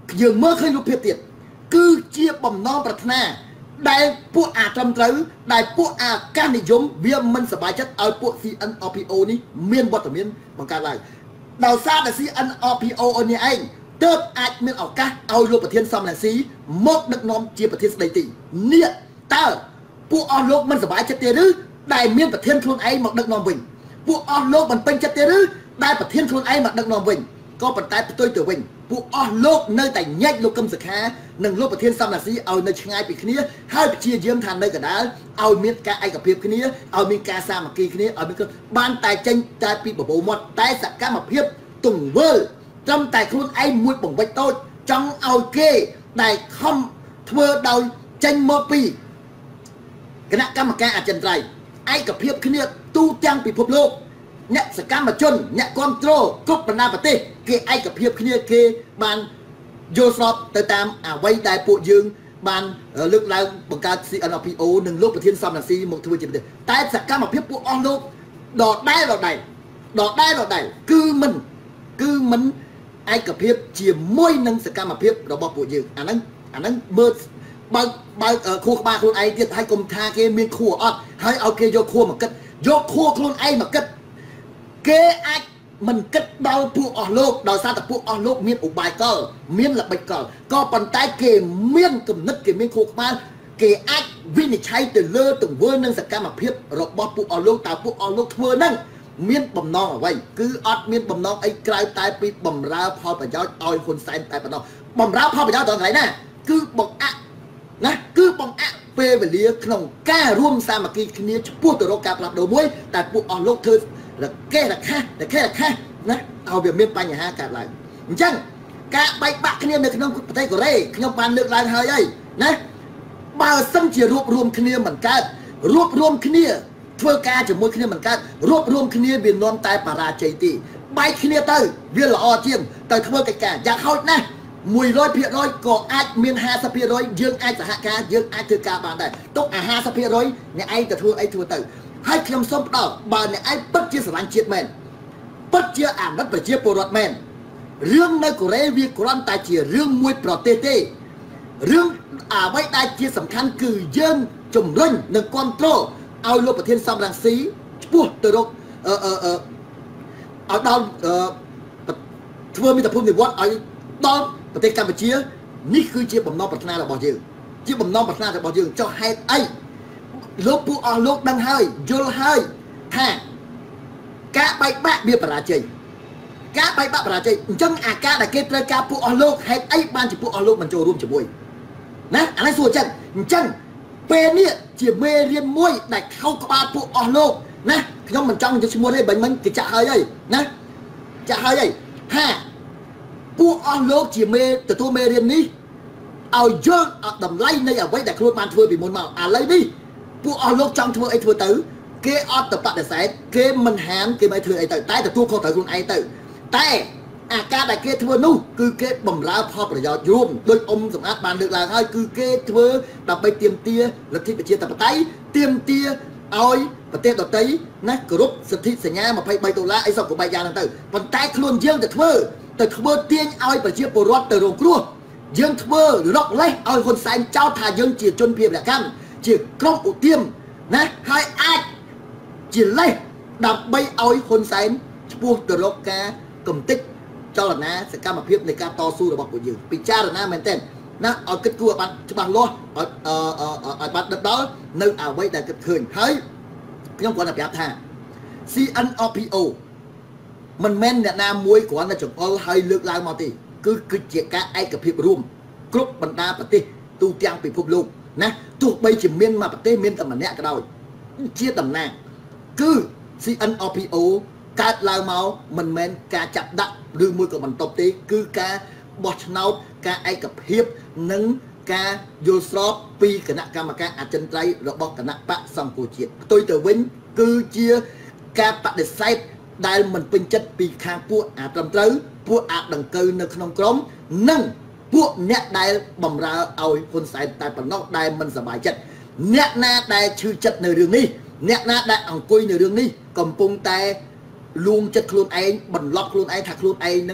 យើងមើលឃើញរូបភាពទៀតគឺជាបំណងប្រាថ្នាដែលពួកអាត្រឹមត្រូវដែលពួកអាកាសនិយមវាមិនសប្បាយចិត្តឲ្យពួក ซี เอ็น อาร์ พี โอ នេះមានវត្តមានបង្កើតឡើងដោយសារតែ ซี เอ็น อาร์ พี โอ នេះឯងទើបអាចមានឱកាសឲ្យលោកប្រធានសំរងស៊ីមកដឹកនាំជាប្រធានស្ដីទីនេះតើពួកអស់លោកមិនសប្បាយចិត្តទេឬដែលមានប្រធានខ្លួនឯងមកដឹកនាំវិញពួកអស់លោកមិនពេញចិត្តទេឬដែលប្រធានខ្លួនឯងមកដឹកនាំវិញក៏ប៉ុន្តែផ្ទុយទៅវិញពួកអស់លោកនៅតែញែកលោកកឹមសុខានិងលោកប្រធានសំរងស៊ីឲ្យនៅឆ្ងាយពីគ្នាហើយព្យាយាមថានៅកណ្ដាលឲ្យមានការឯកភាពគ្នាឲ្យមានការសាមគ្គីគ្នាឲ្យមានបានតែចេញតែពីបបោមាត់តែសកម្មភាពទង្វើត្រឹមតែខ្លួនឯងមួយបង្វិចតូចចង់ឲ្យគេដែលខំធ្វើដោយចេញមកពីគណៈកម្មការអចិន្ត្រៃយ៍ឯកភាពគ្នាទូទាំងពិភពលោកអ្នកសកម្មជនអ្នកគ្រប់គ្រងគ្រប់បណ្ដាប្រទេសគេឯកភាពគ្នាគេបានយល់ស្របទៅតាមអ្វីដែលពួកយើងបានលើកឡើងបង្កើត ซี เอ็น อาร์ พี โอ និងលោកប្រធានសំរងស៊ីមកធ្វើជាប្រទេសតែសកម្មភាពពួកអស់លោកដដែលដដែលដដែលដដែលគឺមិនគឺមិនឯកភាពជាមួយនឹងសកម្មភាពរបស់ពួកយើងអាហ្នឹងអាហ្នឹងមើលបើបើខួរក្បាលខ្លួនឯងទៀតហើយកុំថាគេមានខួរអត់ហើយឲ្យគេយកខួរមកគិតយកខួរខ្លួនឯងមកគិតគេអាចមិនគិតដល់ពួកអស់លោកដោយសារតែពួកអស់លោកមានឧបាយកលមានល្បិចកលក៏ប៉ុន្តែគេមានគំនិតគេមានខួរក្បាលគេអាចវិនិច្ឆ័យទៅលើទង្វើនិងសកម្មភាពរបស់ពួកអស់លោកតើពួកអស់លោកធ្វើហ្នឹងមានបំណងអ្វីគឺអត់មានបំណងអីក្រៅតែពីបំរើផលប្រយោជន៍ឲ្យហ៊ុនសែនតែប៉ុណ្ណោះបំរើផលប្រយោជន៍ដល់កន្លែងណាគឺបង្អាក់ណាគឺបង្អាក់ពេលវេលាក្នុងការរួមសាមគ្គីគ្នាចំពោះទៅរកការផ្លាស់ប្ដូរមួយតែពួកអស់លោកធ្វើរកេរខាស់រកេរខាស់ណាឲ្យវាមានបញ្ហាកើតឡើងអញ្ចឹងការបែកបាក់គ្នានៅក្នុងប្រទេសកូរ៉េខ្ញុំបានលើកឡើងហើយហើយណាបើសិនជារួបរวมគ្នាមិនកើតរួបរวมគ្នាធ្វើការជាមួយគ្នាមិនកើតរួបរวมគ្នាវានាំតែបរាជ័យទេបែកគ្នាទៅវាល្អជាងទៅធ្វើកិច្ចការយ៉ាងហោចណាស់មួយរយភាគរយក៏អាចមានห้าสิบភាគរយយើងអាចសហការយើងអាចធ្វើការបានដែរទុកអាห้าสิบភាគរយអ្នកឯងទៅធ្វើអីធ្វើទៅហើយខ្ញុំសូមផ្ដល់បើអ្នកឯងពិតជាស្រឡាញ់ជាតិមែនពិតជាអាណិតប្រជាពលរដ្ឋមែនរឿងនៅកូរ៉េវាគ្រាន់តែជារឿងមួយប្រទេសទេរឿងអ្វីដែលជាសំខាន់គឺយើងជំរុញនិងគ្រប់គ្រងឲ្យលោកប្រធានសំរងស៊ីឆ្ពោះទៅរកអឺអឺអឺឲ្យដល់ធ្វើមិត្តភូមិនិវត្តឲ្យដល់ប្រទេសកម្ពុជានេះគឺជាបំណងប្រាថ្នារបស់យើងជាបំណងប្រាថ្នារបស់យើងចុះហេតុអីលោកពួកអស់លោកដឹងហើយយល់ហើយថាការបែកបាក់វាបរាជ័យការបែកបាក់បរាជ័យអញ្ចឹងអាការដែលគេត្រូវការពួកអស់លោកហេតុអីបានជាពួកអស់លោកមិនចូលរួមជាមួយណាអានេះសួរចឹងអញ្ចឹងពេលនេះជាមេរៀនមួយដែលខោក្បាលពួកអស់លោកណាខ្ញុំមិនចង់និយាយឈ្មោះទេបាញ់មិញគេចាក់ហើយហើយណាចាក់ហើយហើយថាពួកអស់លោកជាមេទទួលមេរៀននេះឲ្យយល់តម្លៃនៃអ្វីដែលខ្លួនបានធ្វើពីមុនមកឥឡូវនេះពួកអស់លោកចង់ធ្វើអីធ្វើទៅគេអត់ទៅបដិសេធគេមិនហាមគេមិនធ្វើអីទៅតែទទួលខុសត្រូវខ្លួនឯងទៅតែអាការដែលគេធ្វើនោះគឺគេបំរើផលប្រយោជន៍រួមដោយអ៊ំសម្អាតបានលើកឡើងហើយគឺគេធ្វើដើម្បីទាមទារលទ្ធិប្រជាធិបតេយ្យទាមទារឲ្យប្រទេសដទៃណាគោរពសិទ្ធិសញ្ញាยี่สิบสามដុល្លារអីសពគ្រប់បែបយ៉ាងហ្នឹងទៅប៉ុន្តែខ្លួនយើងទៅធ្វើទៅធ្វើទាញឲ្យប្រជាពលរដ្ឋទៅរងគ្រោះយើងធ្វើរកលេសឲ្យហ៊ុនសែនចោទថាយើងជាជនភៀសវកម្មជាក្រុមឧទាមណាហើយអាចជាលេសដើម្បីឲ្យហ៊ុនសែនឆ្ពោះទៅរកការកំទេចចលនាសកម្មភាពនៃការតស៊ូរបស់ពួកយើងពិចារណាមែនទែនណាឲ្យគិតគូរឲ្យបានច្បាស់លាស់ឲ្យឲ្យបានដិតដល់នៅអ្វីដែលគិតឃើញហើយខ្ញុំគាត់តែប្រាប់ថា ซี เอ็น อาร์ พี โอ មិនមែនអ្នកណាមួយគ្រាន់តែចង្អុលហើយលើកឡើងមកទេគឺគឺជាការឯកភាពរួមគ្រប់បណ្ដាប្រទេសទូទាំងពិភពលោកណាទោះបីជាមានមួយប្រទេសមានតែម្នាក់ក៏ដោយជាតំណាងគឺ ซี เอ็น อาร์ พี โอ កើតឡើងមកមិនមែនការចាប់ដាក់ឬមួយក៏បន្ទប់ទេគឺការបោះឆ្នោតការឯកភាពនិងការយល់ស្របពីគណៈកម្មការអចិន្ត្រៃយ៍របស់គណៈបកសង្គ្រោះជាតិផ្ទុយទៅវិញគឺជាការបដិសេធដែលមិនពេញចិត្តពីខាងពួកអាត្រឹមត្រូវពួកអាដង្កូវនៅក្នុងក្រុមនិងពួកអ្នកដែលបំរើឲ្យហ៊ុនសែនតែប៉ុណ្ណោះដែលមិនសប្បាយចិត្តអ្នកណាដែលឈឺចិត្តនៅរឿងនេះអ្នកណាដែលអង្គុយនៅរឿងនេះកំពុងតែលួងចិត្តខ្លួនឯងបន្លប់ខ្លួនឯងថាខ្លួនឯងនឹង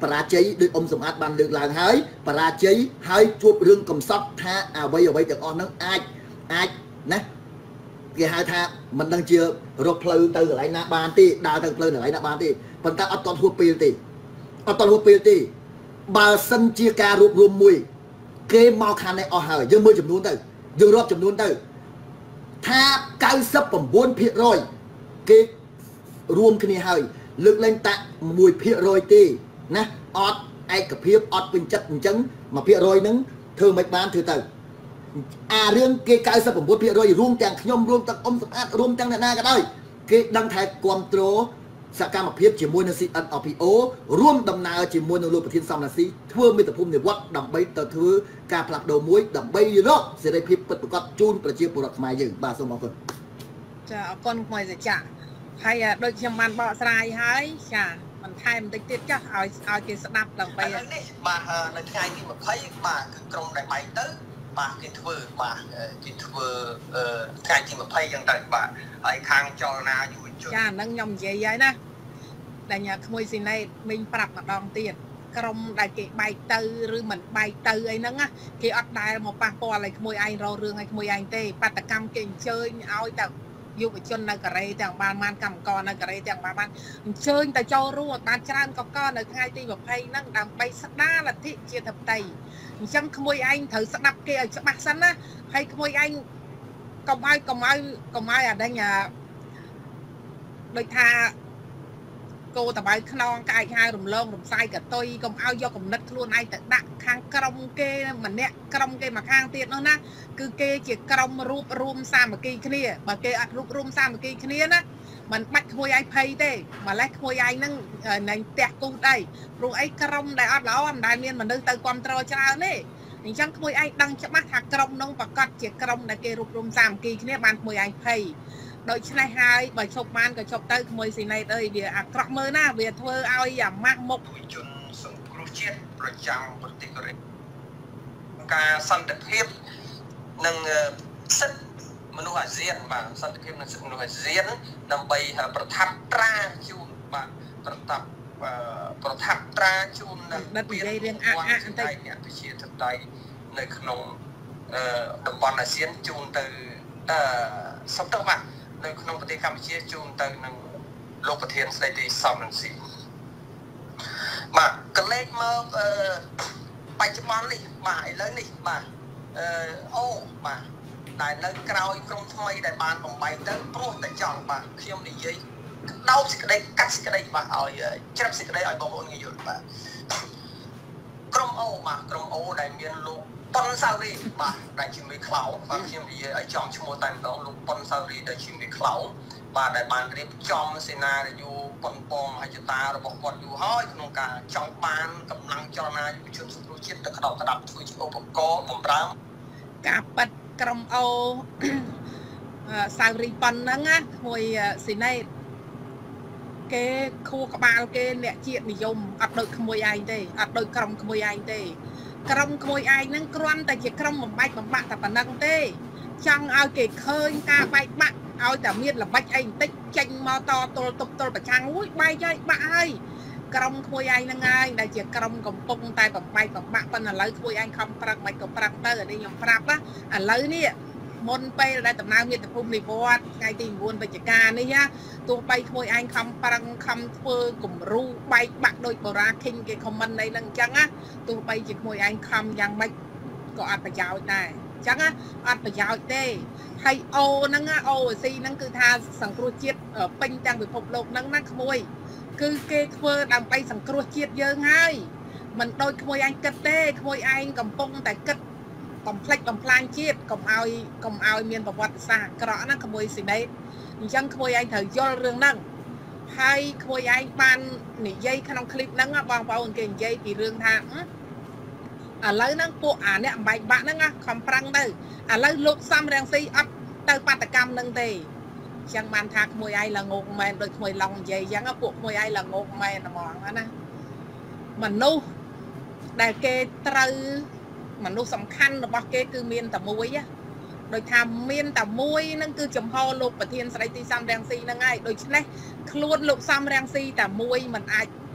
បរាជ័យដោយអ៊ំសម្អាតបានលើកឡើងហើយបរាជ័យហើយជួបរឿងកំសត់ថាអ្វីអ្វីទាំងអស់ហ្នឹងអាចអាចណាគេហៅថាមិនដឹងជារកផ្លូវទៅកន្លែងណាបានទេដើរទៅផ្លូវកន្លែងណាបានទេប៉ុន្តែអត់ទាន់ហួសពេលទេអត់ទាន់ហួសពេលទេបើសិនជាការរួបរวมមួយគេមកខាងនេះអស់ហើយយើងមើលចំនួនទៅយើងរាប់ចំនួនទៅថា เก้าสิบเก้า ភាគរយគេរួមគ្នាហើយលើកលែงតាក់ một ភាគរយទេណាអត់ឯកភាពអត់ពេញចិត្តអញ្ចឹង một ភាគរយហ្នឹងធ្វើមិនបានធ្វើទៅអារឿងគេ เก้าสิบเก้า ភាគរយរួមទាំងខ្ញុំរួមទាំងអ៊ំសម្អាតរួមទាំងអ្នកណាក៏ដោយគេដឹងថាគ្រប់គ្រងសកម្មភាពជាមួយនឹង ซี เอ็น អ พี អូ រួមដំណើរជាមួយនឹងលោកប្រធានសំរាស៊ីធ្វើមេត្តាភូមិនិវត្តដើម្បីទៅធ្វើការផ្លាស់ប្ដូរមួយដើម្បីរកសេរីភាពពិតប្រាកដជូនប្រជាពលរដ្ឋខ្មែរយើងបាទសូមអរគុណចាអរគុណក្មួយសច្ចាហើយដូចខ្ញុំបានបកស្រាយហើយចាបន្ថែមបន្តិចទៀតចាស់ឲ្យឲ្យគេស្ដាប់ដើម្បីនេះបាទនៅថ្ងៃទីยี่สิบបាទគឺក្រុមដែលបែកទៅបាទគេធ្វើបាទគេធ្វើថ្ងៃទីยี่สิบអញ្ចឹងទៅបាទហើយខាងចលនាយុវជនចាហ្នឹងខ្ញុំនិយាយហើយណាដែលញ៉ាក្មួយស៊ីណេតមីងប្រាប់ម្ដងទៀតក្រុមដែលគេបែកទៅឬមិនបែកទៅអីហ្នឹងណាគេអត់ដែលមកប៉ះពាល់ឲ្យក្មួយឯងរករឿងឲ្យក្មួយឯងទេបាតកម្មគេអញ្ជើញឲ្យតែយុវជននៅកូរ៉េទាំងបានបានកម្មករនៅកូរ៉េទាំងបានបានអញ្ជើញទៅចូលរួមឲ្យបានច្រើនកកនៅថ្ងៃទីยี่สิบហ្នឹងដើម្បីស្ដារលទ្ធិជាធិបតេយ្យអញ្ចឹងក្មួយឯងត្រូវស្ដាប់គេឲ្យច្បាស់សិនណាហើយក្មួយឯងកុំឲ្យកុំឲ្យកុំឲ្យអាដេញអាដូចថាគោតបៅខ្នងកាយហៅរំលងរំសាយកតុយកុំឲ្យយកកំណត់ខ្លួនឯងទៅដាក់ខាងក្រុមគេម្នាក់ក្រុមគេមកខាងទៀតនោះណាគឺគេជាក្រុមរួបរួមសាមគ្គីគ្នាបើគេអត់រួបរួមសាមគ្គីគ្នាណាមិនបាច់ក្មួយឯងភ័យទេម្លេះក្មួយឯងហ្នឹងនឹងផ្ទះគូដៃព្រោះអីក្រុមដែលអត់ល្អមិនដែលមានមនុស្សទៅគ្រប់គ្រងច្រើនទេអញ្ចឹងក្មួយឯងដឹងច្បាស់ថាក្រុមនោះប្រកាសជាក្រុមដែលគេរួបរួមសាមគ្គីគ្នាបានក្មួយឯងភ័យដូច្នេះហើយបើជប់បានក៏ជប់ទៅក្មួយស៊ីណេតអើយវាអាក្រក់មើលណាវាធ្វើឲ្យអាម៉ាស់មុខជនសង្គ្រោះជាតិប្រចាំប្រទេសកូរ៉េការសន្តិភាពនិងសិទ្ធិមនុស្សអាស៊ានបាទសន្តិភាពនិងសិទ្ធិមនុស្សអាស៊ានដើម្បីប្រថាប់ត្រាជូនបាទប្រតាប់ប្រថាប់ត្រាជូននៅពីរឿងអាអាបន្តិចអ្នកប្រជាធិបតេយ្យនៅក្នុងតំបន់អាស៊ានជូនទៅអឺសុំទៅបាទនៅក្នុងប្រទេសកម្ពុជាជូនទៅនឹងលោកប្រធានស្ដីទីសំរងស៊ីបាទកលេចមកអឺបច្ចុប្បន្ននេះបាទឥឡូវនេះបាទអឺអូបាទដែលនៅក្រោយក្រុមថ្មីដែលបានបំបែកទៅព្រោះតែចង់បាទខ្ញុំនិយាយដោតសេចក្តីកាត់សេចក្តីបាទឲ្យច្រាប់សេចក្តីឲ្យបងប្អូនងាយយល់បាទក្រុមអូបាទក្រុមអូដែលមានលោកប៉ុនសាវរីបាទដែលជាមេខ្លោបាទខ្ញុំនិយាយឲ្យចំឈ្មោះតែម្ដងលោកប៉ុនសាវរីដែលជាមេខ្លោបាទដែលបានរៀបចំសេណារីយ៉ូប៉ុនពងមហិច្ឆតារបស់គាត់យូរហើយក្នុងការចង់បានកម្លាំងចលនាយុវជនសង្គ្រោះជាតិទៅក្តោបក្តាប់ធ្វើជាឧបករណ៍បំរើការប៉ັດក្រុមអូសាវរីប៉ុនហ្នឹងណាក្មួយស៊ីណេតគេខួរក្បាលគេអ្នកជាតិនិយមអត់ដូចក្មួយឯងទេអត់ដូចក្រុមក្មួយឯងទេក្រុមក្មួយឯងហ្នឹងគ្រាន់តែជាក្រុមបំបែកបំបាក់តែប៉ុណ្ណឹងទេចង់ឲ្យគេឃើញការបែកបាក់ឲ្យតែមានល្បិចអីបន្តិចចេញមកតទល់ទប់ទល់ប្រឆាំងមួយបែកហើយបាក់ហើយក្រុមក្មួយឯងហ្នឹងហើយដែលជាក្រុមកំពុងតែបំបែកបំបាក់ប៉ុន្តែឥឡូវក្មួយឯងខំប្រឹងមិនក៏ប្រឹងទៅអានេះខ្ញុំប្រាប់ណាឥឡូវនេះមុនពេលដែលដំណើរមាតុភូមិនិវត្តថ្ងៃទីchínវិច្ឆិកានេះណាទោះបីក្មួយឯងខំប្រឹងខំធ្វើគំរូបែកបាក់ដោយបូរ៉ាឃីងគេខមមិនអីហ្នឹងអញ្ចឹងណាទោះបីជាក្មួយឯងខំយ៉ាងម៉េចក៏អត់ប្រយោជន៍ដែរអញ្ចឹងណាអត់ប្រយោជន៍ទេហើយអូហ្នឹងណាអូស៊ីហ្នឹងគឺថាសង្គ្រោះជាតិពេញទាំងពិភពលោកហ្នឹងណាក្មួយគឺគេធ្វើដើម្បីសង្គ្រោះជាតិយើងហើយមិនដូចក្មួយឯងគិតទេក្មួយឯងកំពុងតែគិតបំផ្លិចបំផ្លាញជាតិកុំឲ្យកុំឲ្យមានប្រវត្តិសាស្ត្រអាក្រក់ណាក្មួយស៊ីណេតអញ្ចឹងក្មួយឯងត្រូវយល់រឿងហ្នឹងហើយក្មួយឯងបាននិយាយក្នុងคลิปហ្នឹងបងប្អូនគេនិយាយពីរឿងថាឥឡូវហ្នឹងពួកអាអ្នកអំបែកបាក់ហ្នឹងណាខំប្រឹងទៅឥឡូវលោកសំរងស៊ីអត់ទៅបាតកម្មហ្នឹងទេអញ្ចឹងបានថាក្មួយឯងល្ងងមែនដូចក្មួយឡុងនិយាយអញ្ចឹងពួកក្មួយឯងល្ងងមែនហ្មងណាមនុស្សដែលគេត្រូវមនុស្សសំខាន់របស់គេគឺមានតែមួយដូចថាមានតែមួយហ្នឹងគឺចំហលោកប្រធានស្ដីទីសំរងស៊ីហ្នឹងហើយដូច្នេះខ្លួនលោកសំរងស៊ីតែមួយមិនអាច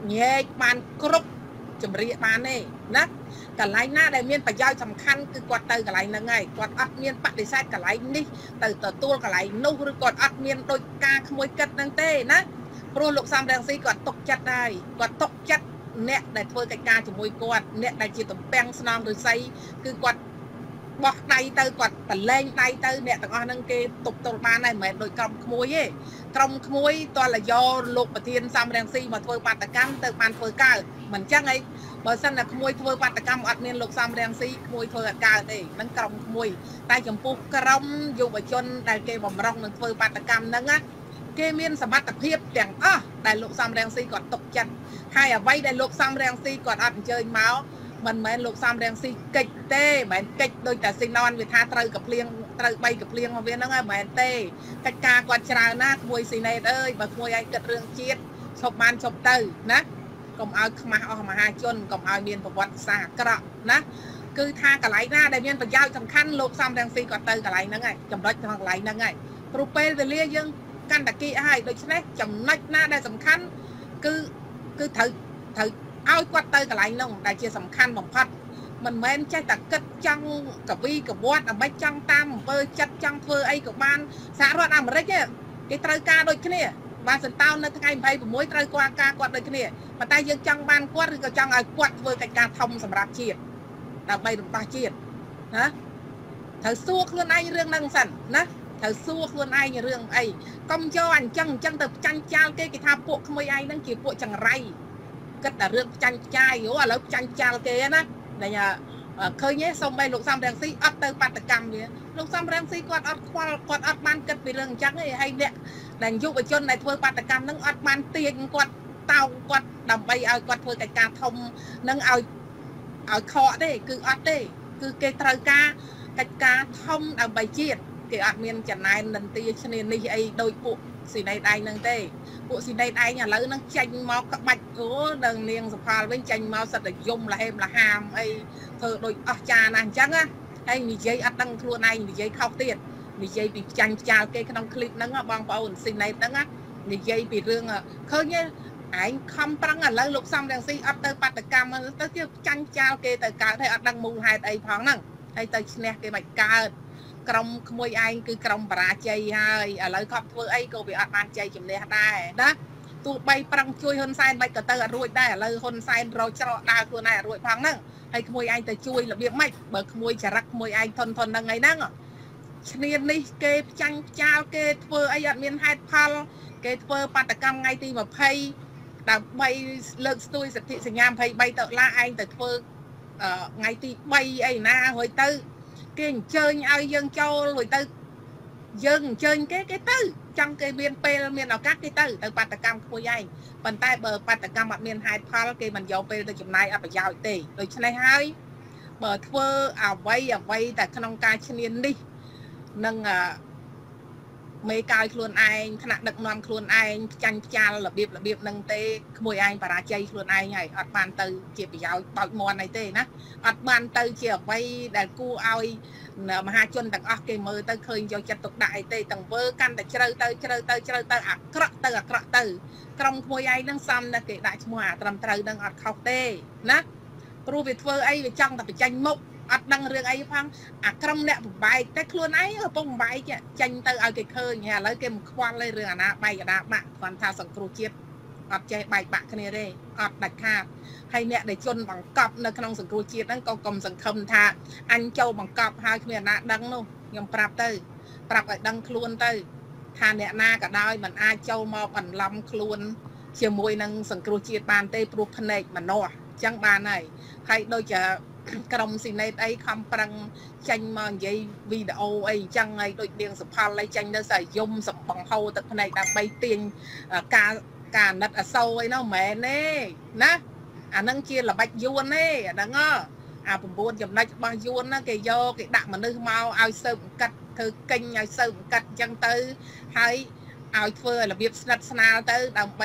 ញែកបានគ្រប់ចម្រៀកបានទេណាកន្លែងណាដែលមានប្រយោជន៍សំខាន់គឺគាត់ទៅកន្លែងហ្នឹងហើយគាត់អត់មានបដិសេធកន្លែងនេះទៅទទួលកន្លែងនោះឬគាត់អត់មានដូចការក្មួយគិតហ្នឹងទេណាព្រោះលោកសំរងស៊ីគាត់ຕົកចិត្តហើយគាត់ຕົកចិត្តអ្នកដែលធ្វើកិច្ចការជាមួយគាត់អ្នកដែលជាតំពាំងស្នងឫស្សីគឺគាត់បោះដៃទៅគាត់ប្រឡែងដៃទៅអ្នកទាំងអស់ហ្នឹងគេទប់ទល់បានហើយមិនមែនដូចក្រុមក្មួយទេក្រុមក្មួយតលយោលោកប្រធានសំរងស៊ីមកធ្វើបាតកម្មទៅបានធ្វើកើតមិនអញ្ចឹងអីបើសិនតែក្មួយធ្វើបាតកម្មអត់មានលោកសំរងស៊ីក្មួយធ្វើអត់កើតទេហ្នឹងក្រុមក្មួយតែចំពោះក្រុមយុវជនដែលគេបំរុងនឹងធ្វើបាតកម្មហ្នឹងណាគេមានសមត្ថភាពទាំងអស់ដែលលោកសំរងស៊ីគាត់ຕົកចិត្តហើយអ្វីដែលលោកសំរងស៊ីគាត់អត់អញ្ជើញមកមិនមែនលោកសំរងស៊ីកិច្ចទេមិនមែនកិច្ចដូចតែស៊ីណនវាថាត្រូវកាភ្លៀងត្រូវបីកាភ្លៀងមកវាហ្នឹងហើយមិនមែនទេកិច្ចការគាត់ច្រើនណាស់ក្មួយស៊ីណេតអើយបើក្មួយឯងគិតរឿងជាតិឈប់បានឈប់ទៅណាកុំឲ្យខ្មាស់អស់មហាជនកុំឲ្យមានប្រវត្តិសាស្ត្រអាក្រក់ណាគឺថាកន្លែងណាដែលមានប្រយោជន៍សំខាន់លោកសំរងស៊ីគាត់ទៅកន្លែងហ្នឹងហើយចំណុចក្នុងកន្លែងហ្នឹងហើយព្រោះពេលវេលាយើងកាន់តែគីហើយដូច្នេះចំណុចណាដែលសំខាន់គឺគឺត្រូវត្រូវឲ្យគាត់ទៅកន្លែងនោះដែលជាសំខាន់បំផុតមិនមែនចេះតែគិតចង់កវីកវត្តអ្វីចង់តាមអំពើចិត្តចង់ធ្វើអីក៏បានសហរដ្ឋអាមេរិកគេត្រូវការដូចគ្នាបានសន្តោនៅថ្ងៃยี่สิบหกត្រូវគាត់ការគាត់ដូចគ្នាប៉ុន្តែយើងចង់បានគាត់ឬក៏ចង់ឲ្យគាត់ធ្វើកិច្ចការធំសម្រាប់ជាតិដើម្បីរំដោះជាតិណាត្រូវសួរខ្លួនឯងរឿងហ្នឹងសិនណាត្រូវសួរខ្លួនឯងរឿងអីកុំយកអញ្ចឹងអញ្ចឹងទៅចាញ់ចាលគេគេថាពួកក្មួយឯងហ្នឹងជាពួកចង្រៃគិតតែរឿងចាញ់ចាយអូឥឡូវចាញ់ចាលគេណាដែលឃើញទេសូម្បីលោកសំរងស៊ីអត់ទៅបាតកម្មវាលោកសំរងស៊ីគាត់អត់ខ្វល់គាត់អត់បានគិតពីរឿងអញ្ចឹងទេហើយអ្នកដែលយុវជនដែលធ្វើបាតកម្មហ្នឹងអត់បានទាញគាត់តោងគាត់ដើម្បីឲ្យគាត់ធ្វើកិច្ចការធំនឹងឲ្យឲ្យខកទេគឺអត់ទេគឺគេត្រូវការកិច្ចការធំដើម្បីជាតិគេអត់មានចំណែននន្ទាឈ្នានេះអីដោយពួកស៊ីណេតឯងហ្នឹងទេពួកស៊ីណេតឯងឥឡូវហ្នឹងចាញ់មកក្បាច់អូដល់នាងសុផលវិញចាញ់មកសិតតែយំលហេមលហាមអីធ្វើដូចអស់ចាណាស់អញ្ចឹងណាហើយនិយាយអត់ដឹងខ្លួនឯងនិយាយខុសទៀតនិយាយពីចាញ់ផ្ចាលគេក្នុងคลิปហ្នឹងបងប្អូនស៊ីណេតហ្នឹងនិយាយពីរឿងឃើញឯងខំប្រឹងឥឡូវលោកសំរងស៊ីអត់ទៅបាតកម្មទៅទៀតចាញ់ផ្ចាលគេទៅកើតហើយអត់ដឹងមូលហេតុអីផងហ្នឹងហើយទៅឈ្នះគេមិនកើតក្រុមក្មួយឯងគឺក្រុមបរាជ័យហើយឥឡូវគាត់ធ្វើអីក៏វាអត់បានជ័យជំនះដែរណាទោះបីប្រឹងជួយហ៊ុនសែនមិនក៏ទៅអត់រួចដែរឥឡូវហ៊ុនសែនរកច្រកដើរខ្លួនឯងអត់រួចផងហ្នឹងហើយក្មួយឯងទៅជួយរបៀបម៉េចបើក្មួយចរិតក្មួយឯងធន់ធន់ហ្នឹងអីហ្នឹងឈ្នានេះគេផ្ចាញ់ផ្ចាលគេធ្វើអីអត់មានហេតុផលគេធ្វើបាតកម្មថ្ងៃទីยี่สิบដើម្បីលើកស្ទួយសិទ្ធិសញ្ញាยี่สิบสามដុល្លារឯងទៅធ្វើថ្ងៃទី三អីណាហើយទៅគេអញ្ជើញឲ្យយើងចូលរួចទៅយើងអញ្ជើញគេគេទៅចង់គេមានពេលមានឱកាសគេទៅទៅបាតកម្មក្មួយឯងប៉ុន្តែបើបាតកម្មអត់មានហេតុផលគេមិនយកពេលទៅចំណាយអត់ប្រយោជន៍ទេដូច្នេះហើយបើធ្វើអ្វីអ្វីតែក្នុងការឈ្នានេះនឹងមេកាយខ្លួនឯងថ្នាក់ដឹកនាំខ្លួនឯងចាញ់ផ្ចាលរបៀបរបៀបនឹងទេក្មួយឯងបរាជ័យខ្លួនឯងហើយអត់បានទៅជាប្រយោជន៍បោកមន់អីទេណាអត់បានទៅជាអ្វីដែលគួរឲ្យមហាជនទាំងអស់គេមើលទៅឃើញយកចិត្តទុកដាក់អីទេទាំងវើកាន់តែជ្រៅទៅជ្រៅទៅជ្រៅទៅអាក្រក់ទៅអាក្រក់ទៅក្រុមក្មួយឯងហ្នឹងសំតែគេដាក់ឈ្មោះអាត្រឹមត្រូវហ្នឹងអត់ខុសទេណាព្រោះវាធ្វើអីវាចង់តែបញ្ចេញមុខអត់ដឹងរឿងអីផងអាក្រុមអ្នកបំបែកតែខ្លួនឯងកំពុងបំបែកចាញ់ទៅឲ្យគេឃើញហើយឥឡូវគេមិនខ្វល់ទេរឿងអាណាបែកអាណាបាក់គាត់ថាសង្គ្រោះជាតិអត់ចេះបែកបាក់គ្នាទេអត់ដាច់ខាតហើយអ្នកដែលជន់បង្កប់នៅក្នុងសង្គ្រោះជាតិហ្នឹងក៏កុំសង្ឃឹមថាអញចូលបង្កប់ហើយគ្មានអាណាដឹងនោះខ្ញុំប្រាប់ទៅប្រាប់ឲ្យដឹងខ្លួនទៅថាអ្នកណាក៏ដោយមិនអាចចូលមកបន្លំខ្លួនជាមួយនឹងសង្គ្រោះជាតិបានទេព្រោះភ្នែកម្នាស់អញ្ចឹងបានហើយហើយដូចជាក្រុមស៊ីណេតអីខំប្រឹងចាញ់មកនិយាយវីដេអូអីអញ្ចឹងហើយដូចនាងសុផលអីចាញ់នៅស្អីយំសំបង្ហូរទឹកភ្នែកដើម្បីទាញការការណិតអសូរអីនោះមិនមែនទេណាអានឹងជាល្បិចយួនទេអាហ្នឹងអា៩ចំណុចរបស់យួនណាគេយកគេដាក់មនុស្សមកឲ្យស៊ើបអង្កត់ធ្វើកិញឲ្យស៊ើបអង្កត់អញ្ចឹងទៅហើយឲ្យធ្វើរបៀបស្និទ្ធស្នាលទៅដើម្បី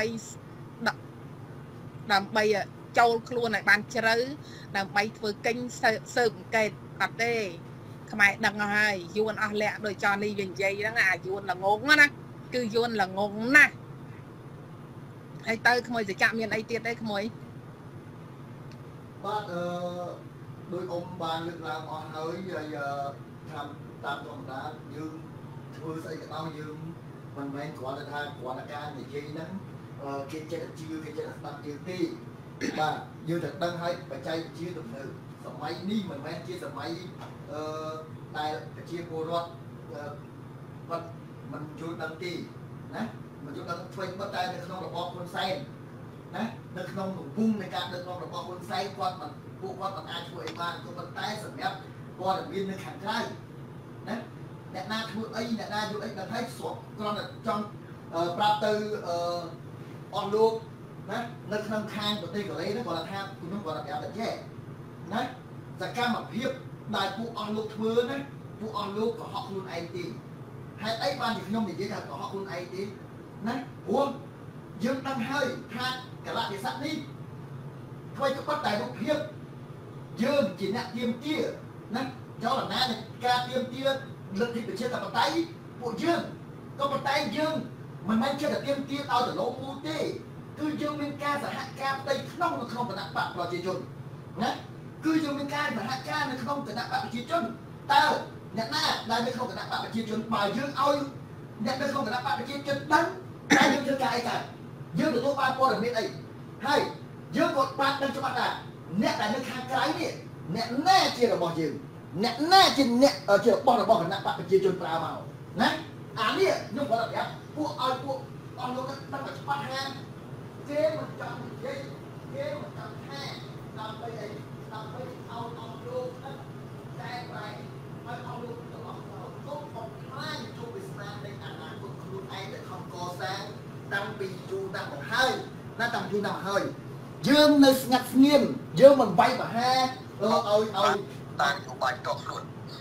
ដើម្បីចូលខ្លួនឲ្យបានជ្រៅដើម្បីធ្វើកិញស៊ើបអង្កេតអត់ទេខ្មែរដឹងអស់ហើយយួនអស់លាក់ដោយចោះនេះវានិយាយហ្នឹងអាយួនល្ងងណាគឺយួនល្ងងណាស់ហើយទៅក្មួយសច្ចៈមានអីទៀតទេក្មួយបាទអឺដោយអ៊ំបានលើកឡើងអស់ហើយហើយតាមតាមធម្មតាយើងធ្វើស្អីក៏ដោយយើងមិនមែនគ្រាន់តែថាគ្រាន់តែការនិយាយហ្នឹងគេចេះតែជឿគេចេះតែស្ដាប់យើងទេបាទយើងត្រូវដឹងឲ្យបច្ចេកវិទ្យាទំនើបសម័យនេះមិនមែនជាសម័យអឺដែលប្រជាពលរដ្ឋគាត់មិនយល់ដឹងទេណាមិនយល់ដឹងធ្វើបត់តែនៅក្នុងរបបហ៊ុនសែនណានៅក្នុងកំពុងនៃការដឹកនាំរបស់ហ៊ុនសែនគាត់មិនពួកគាត់មិនអាចធ្វើអីបានក៏ប៉ុន្តែសម្រាប់ព័ត៌មាននៅខាងក្រៅណាអ្នកណាធ្វើអីអ្នកណាយល់អីដល់ហើយស្រុកគ្រាន់តែចង់ប្រាប់ទៅអឺអស់លោកណានៅក្នុងខាងប្រទេសកូរ៉េហ្នឹងគាត់ថាខ្ញុំគាត់ប្រាប់តែចេះណាសកម្មភាពដែលពួកអស់លោកធ្វើណាពួកអស់លោកកុហកខ្លួនឯងទេហេតុអីបានជាខ្ញុំនិយាយថាកុហកខ្លួនឯងទេណាព្រោះយើងដឹងហើយថាកលៈទេសៈនេះធ្វើក៏ប៉ុន្តែរូបភាពយើងជាអ្នកទៀមទាណាចលនានៃការទៀមទាលទ្ធិប្រជាធិបតេយ្យពួកយើងក៏ប៉ុន្តែយើងមិនមែនជាតែទៀមទាឲ្យទៅលោកមូលទេគឺយើងមានការសហការផ្ទៃក្នុងនៅក្នុងគណៈបកប្រជាជនណាគឺយើងមានការសហការនៅក្នុងគណៈបកប្រជាជនតើអ្នកណាដែលនៅក្នុងគណៈបកប្រជាជនបើយើងឲ្យអ្នកនៅក្នុងគណៈបកប្រជាជនដឹងតែយើងធ្វើការអីកើតយើងទទួលបានព័ត៌មានអីហើយយើងក៏បានដឹងច្បាស់ថាអ្នកដែលនៅខាងក្រៅនេះអ្នកណាជារបស់យើងអ្នកណាជាអ្នកជារបស់របស់គណៈបកប្រជាជនប្រើមកណាអានេះខ្ញុំគាត់ប្រាប់ពួកឲ្យពួកអស់លោកដឹងតែច្បាស់ថាគេមិនចង់និយាយគេមិនចង់ថាដើម្បីអីដើម្បីឲ្យអស់លោកហ្នឹងតែបែរឲ្យអស់លោកទៅអស់ទៅគុំបំផ្លាញជោគវាសនានៃអនាគតខ្លួនឯងដែលខំកសាងតាំងពីយូរណាស់មកហើយណាតាំងយូរណាស់មកហើយយើងនៅស្ងាត់ស្ងៀមយើងមិនវាយប្រហារឲ្យឲ្យតាមឧបាយតខ្លួន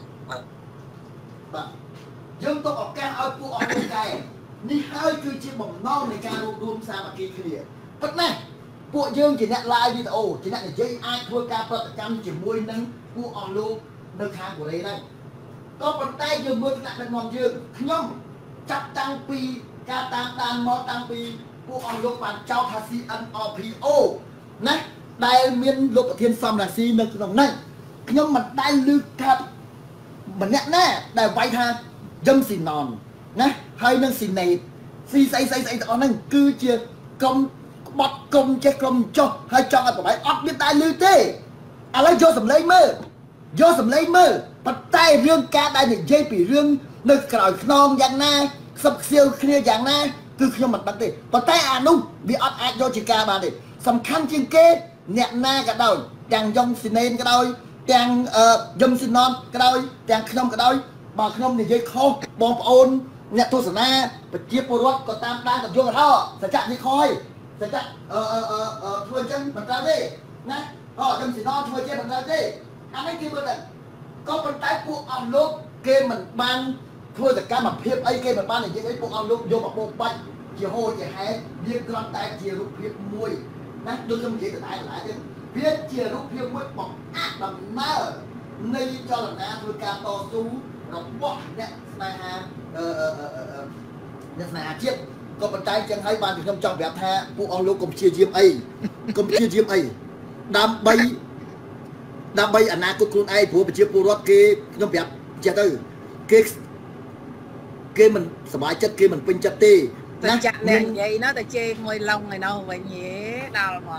បាទយើងទុកឱកាសឲ្យពួកអស់លោកកែនេះហើយគឺជាបំណងនៃការរួមរួមសាមគ្គីគ្នាប៉ុន្តែពួកយើងជាអ្នក live វីដេអូជាអ្នកនិយាយអាចធ្វើការប្រតិកម្មជាមួយនឹងពួកអស់លោកនៅខាងកូរ៉េហ្នឹងក៏ប៉ុន្តែយើងមើលថ្នាក់ដឹកនាំយើងខ្ញុំចាប់តាំងពីការតាមដានមកតាំងពីពួកអស់លោកបានចោទថា C N R P O ណាដែលមានលោកប្រធានសំរាស៊ីនៅក្នុងហ្នឹងខ្ញុំមិនដែលឮថាម្នាក់ណាដែលវាយថាយឹមស៊ីណនណាហើយនឹងស៊ីណេតស៊ីស្អីស្អីស្អីទាំងអស់ហ្នឹងគឺជាក្រុមក្បត់ក្រុមចេះក្រុមចុះហើយចង់ឲ្យប្រហែលអត់មានតែឮទេឥឡូវយកសម្លេងមើលយកសម្លេងមើលប៉ុន្តែរឿងការដែលនិយាយពីរឿងនៅក្រោយខ្នងយ៉ាងណាខ្សឹបខ្សៀវគ្នាយ៉ាងណាគឺខ្ញុំមិនដឹងទេប៉ុន្តែអានោះវាអត់អាចយកជាការបានទេសំខាន់ជាងគេអ្នកណាក៏ដោយទាំងយងស៊ីណេនក៏ដោយទាំងយឹមស៊ីណនក៏ដោយទាំងខ្ញុំក៏ដោយបើខ្ញុំនិយាយខុសបងប្អូនអ្នកទស្សនាប្រជាពលរដ្ឋក៏តាមដានក៏យល់ថាសច្ចៈនេះខុសហើយសច្ចៈអឺអឺធ្វើអញ្ចឹងមិនត្រូវទេណាអូយឹមស៊ីណនធ្វើជាមិនត្រូវទេអានេះគេមើលទៅក៏ប៉ុន្តែពួកអស់លោកគេមិនបានធ្វើសកម្មភាពអីគេមិនបាននិយាយអីពួកអស់លោកយកមកបោកបាច់ជាហូរជាហែវាគ្រាន់តែជារូបភាពមួយណាដូចខ្ញុំនិយាយដដែលដដែលទេវាជារូបភាពមួយបង្អាក់ដំណើរនៃចលនាធ្វើការតស៊ូរបស់អ្នកស្នេហាអឺអ្នកស្នេហាជាតិក៏ប៉ុន្តែចឹងហើយបានខ្ញុំចង់ប្រាប់ថាពួកអស់លោកកុំព្យាយាមអីកុំព្យាយាមអីដើម្បីដើម្បីអនាគតខ្លួនឯងព្រោះប្រជាពលរដ្ឋគេខ្ញុំប្រាប់ចេះទៅគេគេមិនសប្បាយចិត្តគេមិនពេញចិត្តទេណាចាក់អ្នកនិយាយណាតែជេរមួយឡុងឯណោះវិញហេដល់ហ្មង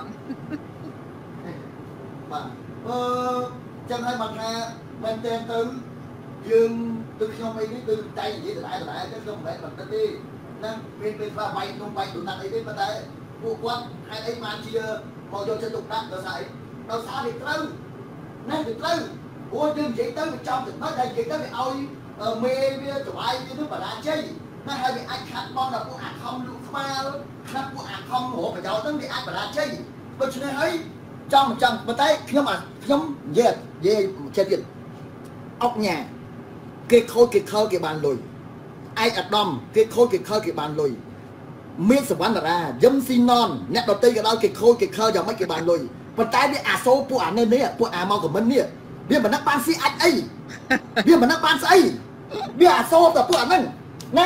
បាទអឺចឹងហើយមកថាមែនតើទៅយើងដូចខ្ញុំអីនេះគឺតែនិយាយដដែលដដែលទៅខ្ញុំមិនមែនមិនទេណាមានពេលខ្លះវាយក្នុងវាយទូណាត់អីទេប៉ុន្តែពួកគាត់ហេតុអីបានជាមកយកចិត្តទុកដាក់ដោយសារអីដោយសារវាត្រូវណាវាត្រូវព្រោះយើងនិយាយទៅវាចំចំណុចដែលនិយាយទៅវាឲ្យមេវាច្បាយវាទៅបរាជ័យណាហើយវាអាចខាត់បងដល់ពួកអាខំលូកក្បាលខាត់ពួកអាខំរកប្រយោជន៍ទៅវាអាចបរាជ័យដូច្នេះហើយចង់មិនចង់ប៉ុន្តែខ្ញុំខ្ញុំនិយាយនិយាយចិត្តទៀតអុកញ៉ាគេខូចគេខលគេបានលុយឯកឧត្តមគេខូចគេខលគេបានលុយមានសវណ្ណរាយឹមស៊ីណនអ្នកដតីក៏ដោយគេខូចគេខលយ៉ាងម៉េចគេបានលុយប៉ុន្តែវាអាសូរពួកអានេះនេះពួកអាមកខមមិននេះវាមិននឹកបានស៊ីអាចអីវាមិននឹកបានស្អីវាអាសូរតែពួកអាហ្នឹងណាព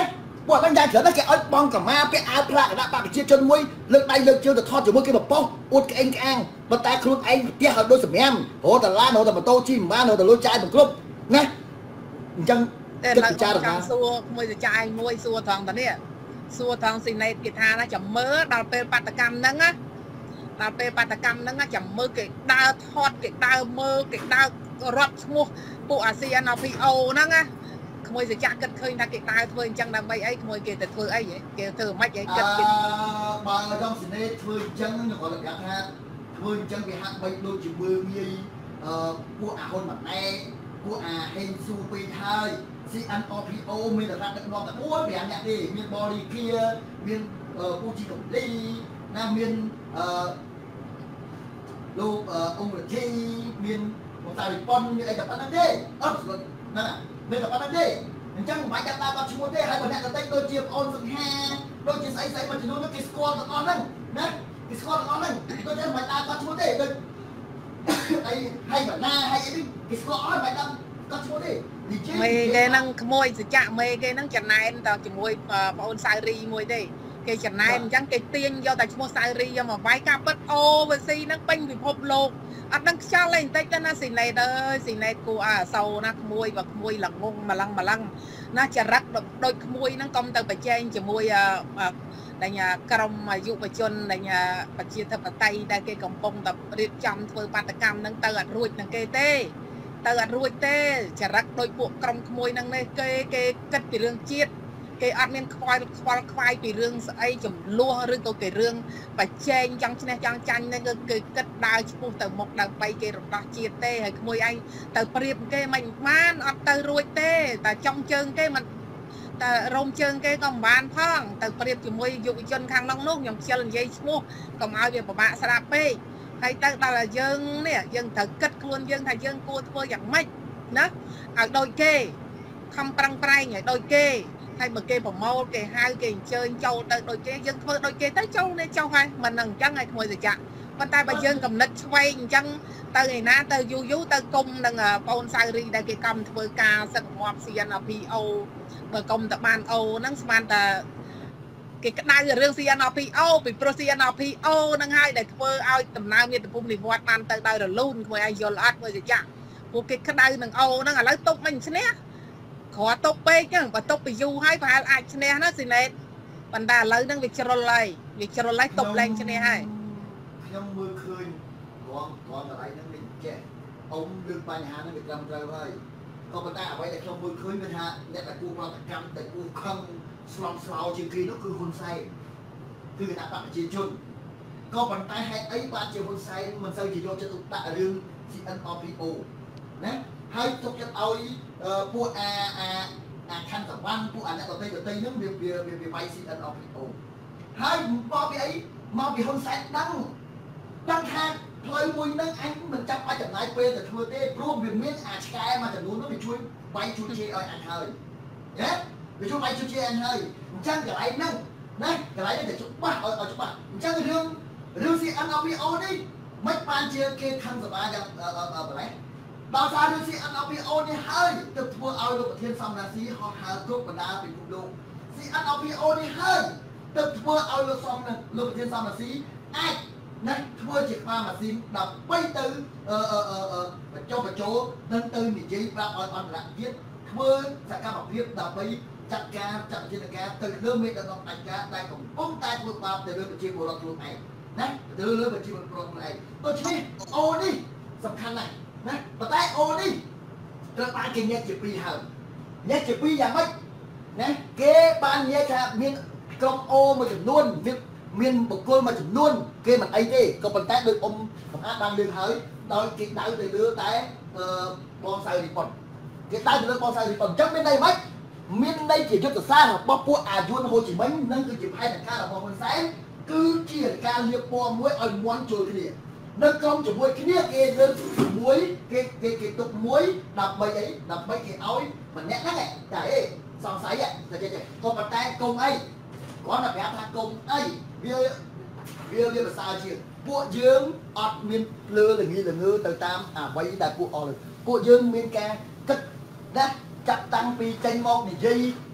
ពួកហ្នឹងយ៉ាងច្រើនណាស់គេឲ្យបងកម្មាពាក់អាវផ្លាកគណៈបកប្រជាជនមួយលើកដៃលើកជើងទៅថតជាមួយគេបបោសអួតក្អេងក្អាងប៉ុន្តែខ្លួនឯងផ្ទះឲ្យដូចសម្ញាំរហូតដល់ឡានរហូតដល់ម៉ូតូជិះមិនបានរហូតដល់លុយចាយមិនគ្រប់ណាអញ្ចឹងតែឡើងចង់សួរមួយសចាយមួយសួរត្រង់តានេះសួរត្រង់ស៊ីណេតគេថាណាចាំមើលដល់ពេលបាតកម្មហ្នឹងណាដល់ពេលបាតកម្មហ្នឹងចាំមើលគេដើរថតគេដើរមើលគេដើររត់ឈ្មោះពួកអាស៊ាន pê o ហ្នឹងណាក្មួយសចាគិតឃើញថាគេដើរធ្វើអញ្ចឹងដើម្បីអីក្មួយគេទៅធ្វើអីគេធ្វើមិនអីគិតគេបើដល់ស៊ីណេតធ្វើអញ្ចឹងខ្ញុំគាត់ប្រាប់ថាធ្វើអញ្ចឹងវាហាក់បីដូចជាមើលងាយអឺពួកអាហ៊ុនម៉ាណែតពួកអាហេងស៊ូពេកហើយ ซี เอ็น pê o មានតែដាក់ដឹកនាំតែ bốn ប្រាំ នាក់ទេមានបរិគាមានពូជីកំលីណាមានអឺលោកអង្គរធីមានបងតារិប៉ុនមានអីតែប៉ុណ្្នឹងទេអត់ណាមានតែប៉ុណ្្នឹងទេអញ្ចឹងមិនបាច់ដាក់ដាក់ឈ្មោះទេហើយបើអ្នកដទៃដូចជាប្អូនសង្ហាដូចជាស្អីស្អីមួយចំនួននោះគេស្គាល់ទាំងអស់ហ្នឹងណាគេស្គាល់ទាំងអស់ហ្នឹងដូចតែមិនដាក់ដាក់ឈ្មោះទេដូចអីហើយបណ្ណាហើយអីគេស្គាល់អស់មិនដាក់ដាក់ឈ្មោះទេមេគេហ្នឹងក្មួយសច្ចៈមេគេហ្នឹងចំណែនតជាមួយបងអូនសៅរីមួយទេគេចំណែនអញ្ចឹងគេទាញយកតែឈ្មោះសៅរីយកមកវាយការពិតអូវស៊ីហ្នឹងពេញពិភពលោកអត់ដឹងខ្យល់អីបន្តិចទៅណាស៊ីណេតអើយស៊ីណេតគូអាអសោណាក្មួយបើក្មួយល្ងងម្លឹងម្លឹងណាចរិតដូចក្មួយហ្នឹងកុំទៅប្រជែងជាមួយដែលក្រុមយុវជនដែលប្រជាធិបតេយ្យដែលគេកំពុងតែរៀបចំធ្វើបាតកម្មហ្នឹងទៅអត់រួចនឹងគេទេទៅអត់រួចទេចរិតដោយពួកក្រុមក្មួយហ្នឹងនេះគេគេគិតពីរឿងជាតិគេអត់មានខ្វល់ខ្វល់ខ្វាយពីរឿងស្អីចំនួនឬក៏គេរឿងបច្ចេកចង់ឈ្នះចង់ចាញ់ហ្នឹងគឺគេគិតដើរឈ្មោះទៅមុខដើម្បីគេរំដោះជាតិទេហើយក្មួយឯងទៅប្រៀបគេមិនបានអត់ទៅរួចទេតែចង់ជើងគេមិនតែរោមជើងគេក៏មិនបានផងទៅប្រៀបជាមួយយុវជនខាងនោះនោះខ្ញុំខ្ជិលនិយាយឈ្មោះកុំឲ្យវាពិបាកស្ដាប់ពេកហើយទៅដល់តែយើងនេះយើងត្រូវគិតខ្លួនយើងថាយើងគួរធ្វើយ៉ាងម៉េចណាឲ្យដូចគេខំប្រឹងប្រែងឲ្យដូចគេហើយបើគេប្រមូលគេហៅគេអញ្ជើញចូលទៅដូចគេយើងធ្វើដូចគេទៅចូលនេះចុះហើយមិននឹងអញ្ចឹងឲ្យក្មួយសច្ចៈប៉ុន្តែបើយើងកំណត់ឆ្វេងអញ្ចឹងទៅឯណាទៅយូរយូរទៅគុំនឹងបងអូនសៅរីដែលគេកំធ្វើការសឹកងាប់ ซี เอ็น pê o បើគុំតបានអូហ្នឹងស្មានតែគេក្តៅរឿង ซี เอ็น pê o ពីព្រោះ ซี เอ็น pê o ហ្នឹងហើយដែលធ្វើឲ្យដំណើរមាតុភូមិនិវត្តបានទៅដោយរលូនក្មួយឲ្យយល់អត់មួយសច្ចៈពួកគេក្តៅនឹងអូហ្នឹងឥឡូវទុកមិនឈ្នះគ្រាន់ទុកពេកចឹងបើទុកពីយូរហើយប្រហែលអាចឈ្នះណាស៊ីណេតប៉ុន្តែឥឡូវហ្នឹងវាជ្រុលហើយវាជ្រុលហើយទុកលែងឈ្នះហើយខ្ញុំមើលឃើញគ្រាន់គ្រាន់តែឯហ្នឹងវាចេះអ៊ំលើបញ្ហាហ្នឹងវាត្រឹមត្រូវហើយក៏ប៉ុន្តែអ្វីដែលខ្ញុំមើលឃើញគឺថាអ្នកដែលគូប្រតិកម្មដែលគូខឹងស្លំស្លោជាងគេនោះគឺហ៊ុនសែនគឺគណៈបកប្រជាជនក៏ប៉ុន្តែហេតុអីបានជាហ៊ុនសែនមិនសូវជាយកចិត្តទុកដាក់រឿង ซี เอ็น pê o ណាហើយទុកចិត្តឲ្យពួកអាអាអាខណ្ឌសវណ្ណពួកអាអ្នកដទៃដទៃហ្នឹងវាវាវាវា ซี เอ็น pê o ហើយមកពីអីមកពីហ៊ុនសែនដឹងដឹងថាផ្លូវមួយហ្នឹងអញមិនចាំបាច់ចំណាយពេលទៅធ្វើទេព្រោះវាមានអាឆ្កែមួយចំនួននោះវាជួយវាយជួយជេរឲ្យអញហើយណាវាជួយវាយជួយជេរអញហើយអញ្ចឹងកន្លែងហ្នឹងណាកន្លែងនេះតែច្បាស់ឲ្យច្បាស់អញ្ចឹងរឿងរឿង ซี เอ็น pê o នេះមិនបានជាគេខំសបាយ៉ាងបលែដល់សាររឿង ซี เอ็น pê o នេះហើយទៅធ្វើឲ្យលោកប្រធានសំរាស៊ីហោះហើរគ្រប់បណ្ដាពិភពលោក ซี เอ็น pê o នេះហើយទៅធ្វើឲ្យលោកសំលោកប្រធានសំរាស៊ីអាចណាធ្វើជាខ្វាម៉ាស៊ីនដើម្បីទៅអឺអឺអឺបញ្ចុះបញ្ចូលនឹងទៅនិយាយប្រាប់ឲ្យអន្តរជាតិធ្វើសកម្មភាពដើម្បីចាត់ការចាត់វិធានការទៅលើមេដឹកនាំផ្ដាច់ការដែលកំពុងតែធ្វើបាបទៅលើប្រជាពលរដ្ឋខ្លួនឯងណាទៅលើប្រជាពលរដ្ឋខ្លួនឯងដូច្នេះអូនេះសំខាន់ណាស់ណាប៉ុន្តែអូនេះត្រូវបានគេញែកជាពីរហើយញែកជាពីរយ៉ាងម៉េចណាគេបានញែកថាមានក្រុមអូមួយចំនួនមានមានបុគ្គលមួយចំនួនគេមិនអីទេក៏ប៉ុន្តែដោយអ៊ំសម្អាតបានលើកហើយដោយគេដៅទៅលើតែបងសៅរីប៉ុនគេដៅទៅលើបងសៅរីប៉ុនអញ្ចឹងមានន័យម៉េចមានន័យជាយុទ្ធសាស្ត្ររបស់ពួកអាយុនហូជីមិញនិងគឺជាផែនការរបស់ហ៊ុនសែនគឺជាការលៀបពណ៌មួយឲ្យមន់ចូលគ្នានៅក្រុមជាមួយគ្នាគេលើកមួយគេគេគេទុកមួយដើម្បីអីដើម្បីគេឲ្យម្នាក់ហ្នឹងតែអីសង្ស័យតែចេះក៏ប៉ុន្តែកុំអីគាត់តែប្រាប់ថាកុំអីវាវាវាភាសាជាពួកយើងអត់មានលើល្ងីល្ងើទៅតាមអ្វីដែលពួកអស់ពួកយើងមានការគិតណាចាប់តាំងពីចេញមកនិយាយ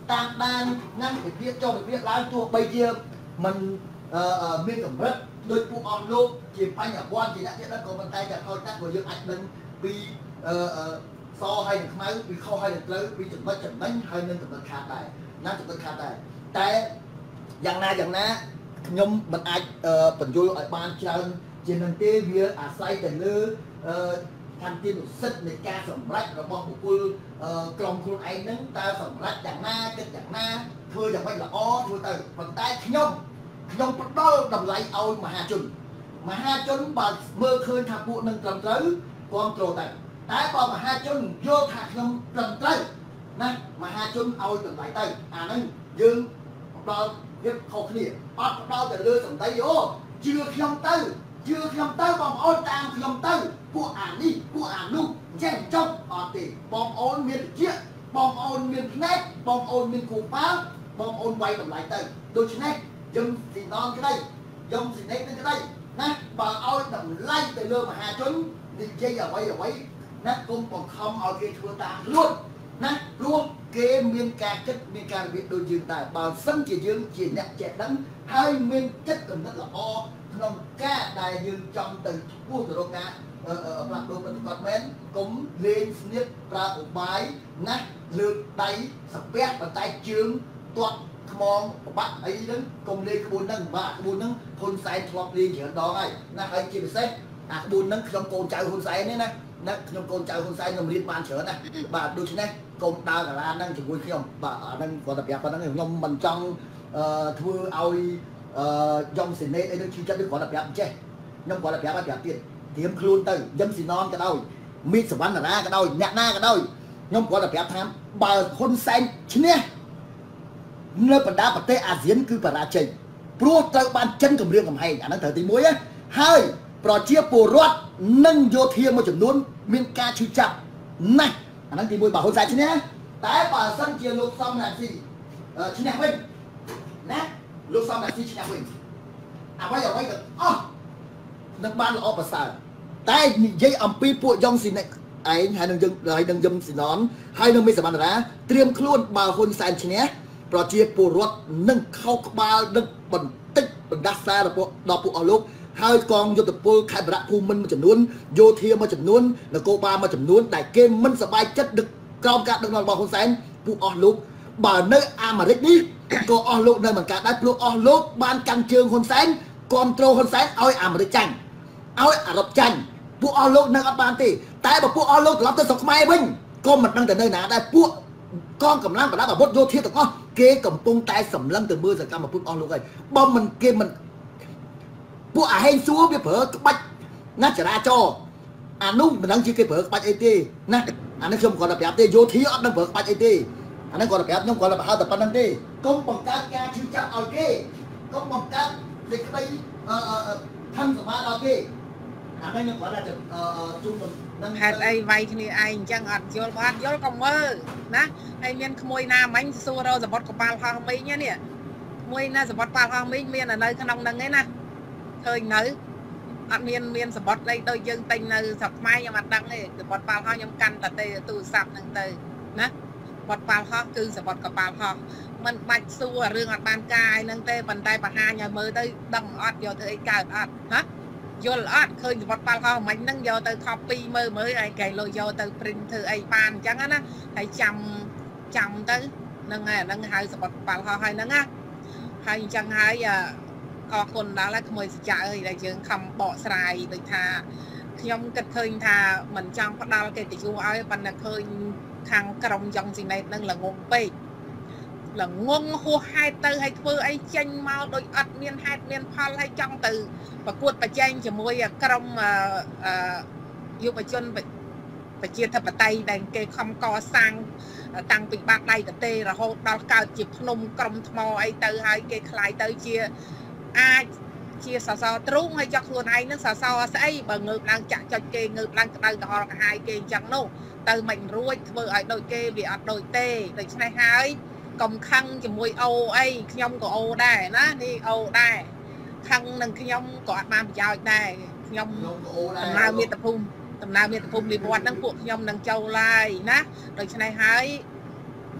តាមដានណាវិភាគចុះវិភាគឡើងទោះបីជាมันមានកម្រិតដោយពួកអស់លោកជាបញ្ញវន្តជាអ្នកទៀតក៏មិនតែតែខលតាក់ក៏យើងអាចដឹងពីអឺសហើយនឹងខ្មៅពីខុសហើយនឹងត្រូវពីចំណុចចំណេញហើយនឹងចំណុចខាតដែរណាចំណុចខាតដែរតែយ៉ាងណាយ៉ាងណាខ្ញុំមិនអាចបញ្យល់ឲ្យបានច្រើនជានឹងទេវាអាស្រ័យទៅលើអឺធនធានសិទ្ធិនៃការសម្រេចរបស់បុគ្គលក្រុមខ្លួនឯងហ្នឹងតើសម្រេចយ៉ាងណាគិតយ៉ាងណាធ្វើយ៉ាងម៉េចល្អធ្វើទៅប៉ុន្តែខ្ញុំខ្ញុំផ្ដល់តម្លៃឲ្យមហាជនមហាជនបើមើលឃើញថាពួកនឹងត្រឹមត្រូវគ្រប់គ្រងតែតែបើមហាជនយល់ថាខ្ញុំត្រឹមត្រូវណាមហាជនឲ្យតម្លៃទៅអាហ្នឹងយើងផ្ដល់វាខុសគ្នាអត់ផ្ដល់ទៅលើសម្ដីអូជឿខ្ញុំទៅជឿខ្ញុំទៅបងប្អូនតាមខ្ញុំទៅពួកអានេះពួកអានោះអញ្ចឹងចប់អត់ទេបងប្អូនមានជាបងប្អូនមានផ្នែកបងប្អូនមានគូប៉ាល់បងប្អូនវាយតម្លៃទៅដូច្នេះយើងស៊ីណនក្តីយើងស៊ីណេកទៅក្តីណាបើឲ្យតម្លៃទៅលើមហាជននិយាយអ្វីអ្វីណាគុំបង្ខំឲ្យគេធ្វើតាមខ្លួនណាព្រោះគេមានការគិតមានការវិភាគដូចយើងដែរបើសិនជាយើងជាអ្នកចេះដឹងហើយមានចិត្តគំនិតល្អក្នុងការដែលយើងចង់ទៅឆ្ពោះទៅរកការផ្លាស់ប្ដូរប្រតិបត្តិមែនកុំលេងស្នៀតប្រើឧបាយណាលើកដៃសាពះបន្តែជើងទាត់ថ្មងប្របាក់អីហ្នឹងកុំលេងក្បួនហ្នឹងបាទក្បួនហ្នឹងហ៊ុនសែនធ្លាប់លេងច្រើនដងហើយណាហើយជាពិសេសអាក្បួនហ្នឹងខ្ញុំកូនចៅហ៊ុនសែននេះណាណាខ្ញុំកូនចៅហ៊ុនសែនខ្ញុំរៀនបានច្រើនណាបាទដូច្នេះកុំដើរកាឡាហ្នឹងជាមួយខ្ញុំបាទអាហ្នឹងគាត់តែប្រាប់ប៉ុណ្្នឹងខ្ញុំមិនចង់ធ្វើឲ្យយ៉ងសេនេតអីនឹងជឿចិត្តឬគាត់តែប្រាប់ចេះខ្ញុំគាត់តែប្រាប់ឲ្យប្រាប់ទៀតត្រៀមខ្លួនទៅយឹមស៊ីណនក៏ដោយមីសវណ្ណរាក៏ដោយអ្នកណាក៏ដោយខ្ញុំគាត់តែប្រាប់ថាបើហ៊ុនសែនឈ្នះនៅបណ្ដាប្រទេសអាស៊ានគឺបរាជ័យព្រោះត្រូវបានចិនគម្រាមកំហែងអាហ្នឹងត្រូវទីមួយហើយប្រជាពលរដ្ឋនិងយោធាមួយចំនួនមានការឈឺចាប់ណាស់អាហ្នឹងទីមួយបើហ៊ុនសែនឈ្នះតែបើសិនជាលោកសំរងស៊ីឈ្នះវិញណាលោកសំរងស៊ីឈ្នះវិញអ្វីអ្វីទាំងអស់នឹងបានល្អប្រសើរតែនិយាយអំពីពួកយ៉ុងស៊ីណេកឯងហើយនឹងយើងហើយនឹងយឹមស៊ីណនហើយនឹងមេសវណ្ណរាត្រៀមខ្លួនបើហ៊ុនសែនឈ្នះប្រជាពលរដ្ឋនឹងខោក្បាលនឹងបន្តិចបណ្ដាសារបស់ដល់ពួកអស់លោកហើយកងយុទ្ធពលខេត្តបរៈភូមិន្ទមួយចំនួនយោធាមួយចំនួននគរបាលមួយចំនួនដែលគេមិនសប្បាយចិត្តដឹកក្រោមការដឹកនាំរបស់ហ៊ុនសែនពួកអស់លោកបើនៅអាមេរិកនេះក៏អស់លោកនៅមិនកើតដែរព្រោះអស់លោកបានកាន់ជើងហ៊ុនសែនគ្រប់គ្រងហ៊ុនសែនឲ្យអាមេរិកចាញ់ឲ្យអារ៉ុបចាញ់ពួកអស់លោកនៅអត់បានទេតែបើពួកអស់លោកត្រឡប់ទៅស្រុកខ្មែរវិញក៏មិនដឹងទៅនៅណាដែរពួកកងកម្លាំងប្រដាប់អាវុធយោធាទាំងអស់គេកំពុងតែសម្លឹងទៅមើលសកម្មភាពអស់លោកហើយបើមិនគេមិនពួកអាហេងសួរវាប្រើក្បាច់ណាចរាចរអានោះមិនដឹងជាគេប្រើក្បាច់អីទេណាអានេះខ្ញុំគាត់តែប្រាប់ទេយោធាអត់ដឹងប្រើក្បាច់អីទេអានេះគាត់តែប្រាប់ខ្ញុំគាត់តែហៅតែប៉ុណ្្នឹងទេកុំបង្កើតការឈឺចាប់ឲ្យគេកុំបង្កើតសេចក្តីអឺថឹងសម្បត្តិដល់គេអានេះខ្ញុំគាត់តែជុំនឹងហេតុអីវាយគ្នាឯងអញ្ចឹងអត់យល់អត់យល់ក៏មើលណាហើយមានក្មួយណាមិញសួររកសបុតកប៉ាល់ហោះមីងនេះក្មួយណាសបុតប៉ាល់ហោះមីងមាននៅក្នុងហ្នឹងឯណាឃើញនៅអត់មានមានសបុតអីដូចយើងតែងនៅស្រុកខ្មែរខ្ញុំអត់ដឹងទេសបុតប៉ាល់ហោះខ្ញុំកាន់តែទូរស័ព្ទហ្នឹងទៅណាបត់ប៉ាល់ហោះគឺសបុតកប៉ាល់ហោះមិនបាច់សួររឿងអត់បានការអីហ្នឹងទេប៉ុន្តែបង្ហាញឲ្យមើលទៅដឹងអត់យកទៅអីកើតអត់ណាយល់អត់ឃើញសបុតប៉ាល់ហោះមិញហ្នឹងយកទៅ copy មើលមើលឯងគេលោកយកទៅ print ធ្វើអីបានអញ្ចឹងណាហើយចាំចាំទៅហ្នឹងហើយអាហ្នឹងហៅសបុតប៉ាល់ហោះហើយហ្នឹងណាហើយអញ្ចឹងហើយអរគុណដល់ហើយក្មួយសច្ចៈអើយដែលយើងខំបកស្រាយដូចថាខ្ញុំគិតឃើញថាមិនចង់ផ្ដាល់កិត្តិយសឲ្យប៉ុន្តែឃើញខាងក្រុមយ៉ុងស៊ីណេតនឹងល្ងងពេកល្ងងហួសហេតុទៅឲ្យធ្វើអីចេញមកដោយអត់មានហេតុមានផលឲ្យចង់ទៅប្រកួតប្រជែងជាមួយក្រុមយុវជនប្រជាធិបតេយ្យដែលគេខំកសាងតាំងពីបាតដៃទទេរហូតដល់កើតជាភ្នំក្រុមថ្មអីទៅហើយគេคล้ายទៅជាអាចជាសសរទ្រូងហើយចុះខ្លួនឯងនឹងសសរស្អីបើងើបឡើងចាក់ចុចគេងើបឡើងក្តៅទៅអរកាហាយគេអញ្ចឹងនោះទៅមិនរួចធ្វើឲ្យដូចគេវាអត់ដូចទេដូច្នេះហើយកុំខឹងជាមួយអូអីខ្ញុំក៏អូដែរណានេះអូដែរខឹងនឹងខ្ញុំក៏អត់បានប្រយោជន៍ដែរខ្ញុំដំណើរមាតុភូមិដំណើរមាតុភូមិនិវត្តន៍ហ្នឹងពួកខ្ញុំនឹងចូលឡាយណាដូច្នេះហើយ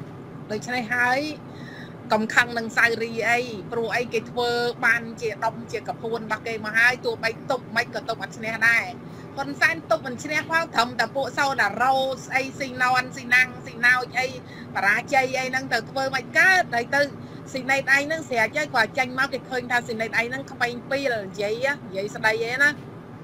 ដូច្នេះហើយកំខឹងនឹងសៅរីអីព្រោះអីគេធ្វើបានជាដុំជាកពួនរបស់គេមកហើយទោះបីតុបមិនក៏តុបអត់ឈ្នះដែរហ៊ុនសែនតុបមិនឈ្នះផងត្រឹមតែពួកសោដារ៉ូស្អីស៊ីណនស៊ីណាំងស៊ីណោចអីបរាជ័យអីហ្នឹងទៅធ្វើមិនកើតហើយទៅស៊ីណេតឯងហ្នឹងស្រាច់ហើយគាត់ចាញ់មកគេឃើញថាស៊ីណេតឯងហ្នឹងក្បែងពីលនិយាយនិយាយស្ដីឯណា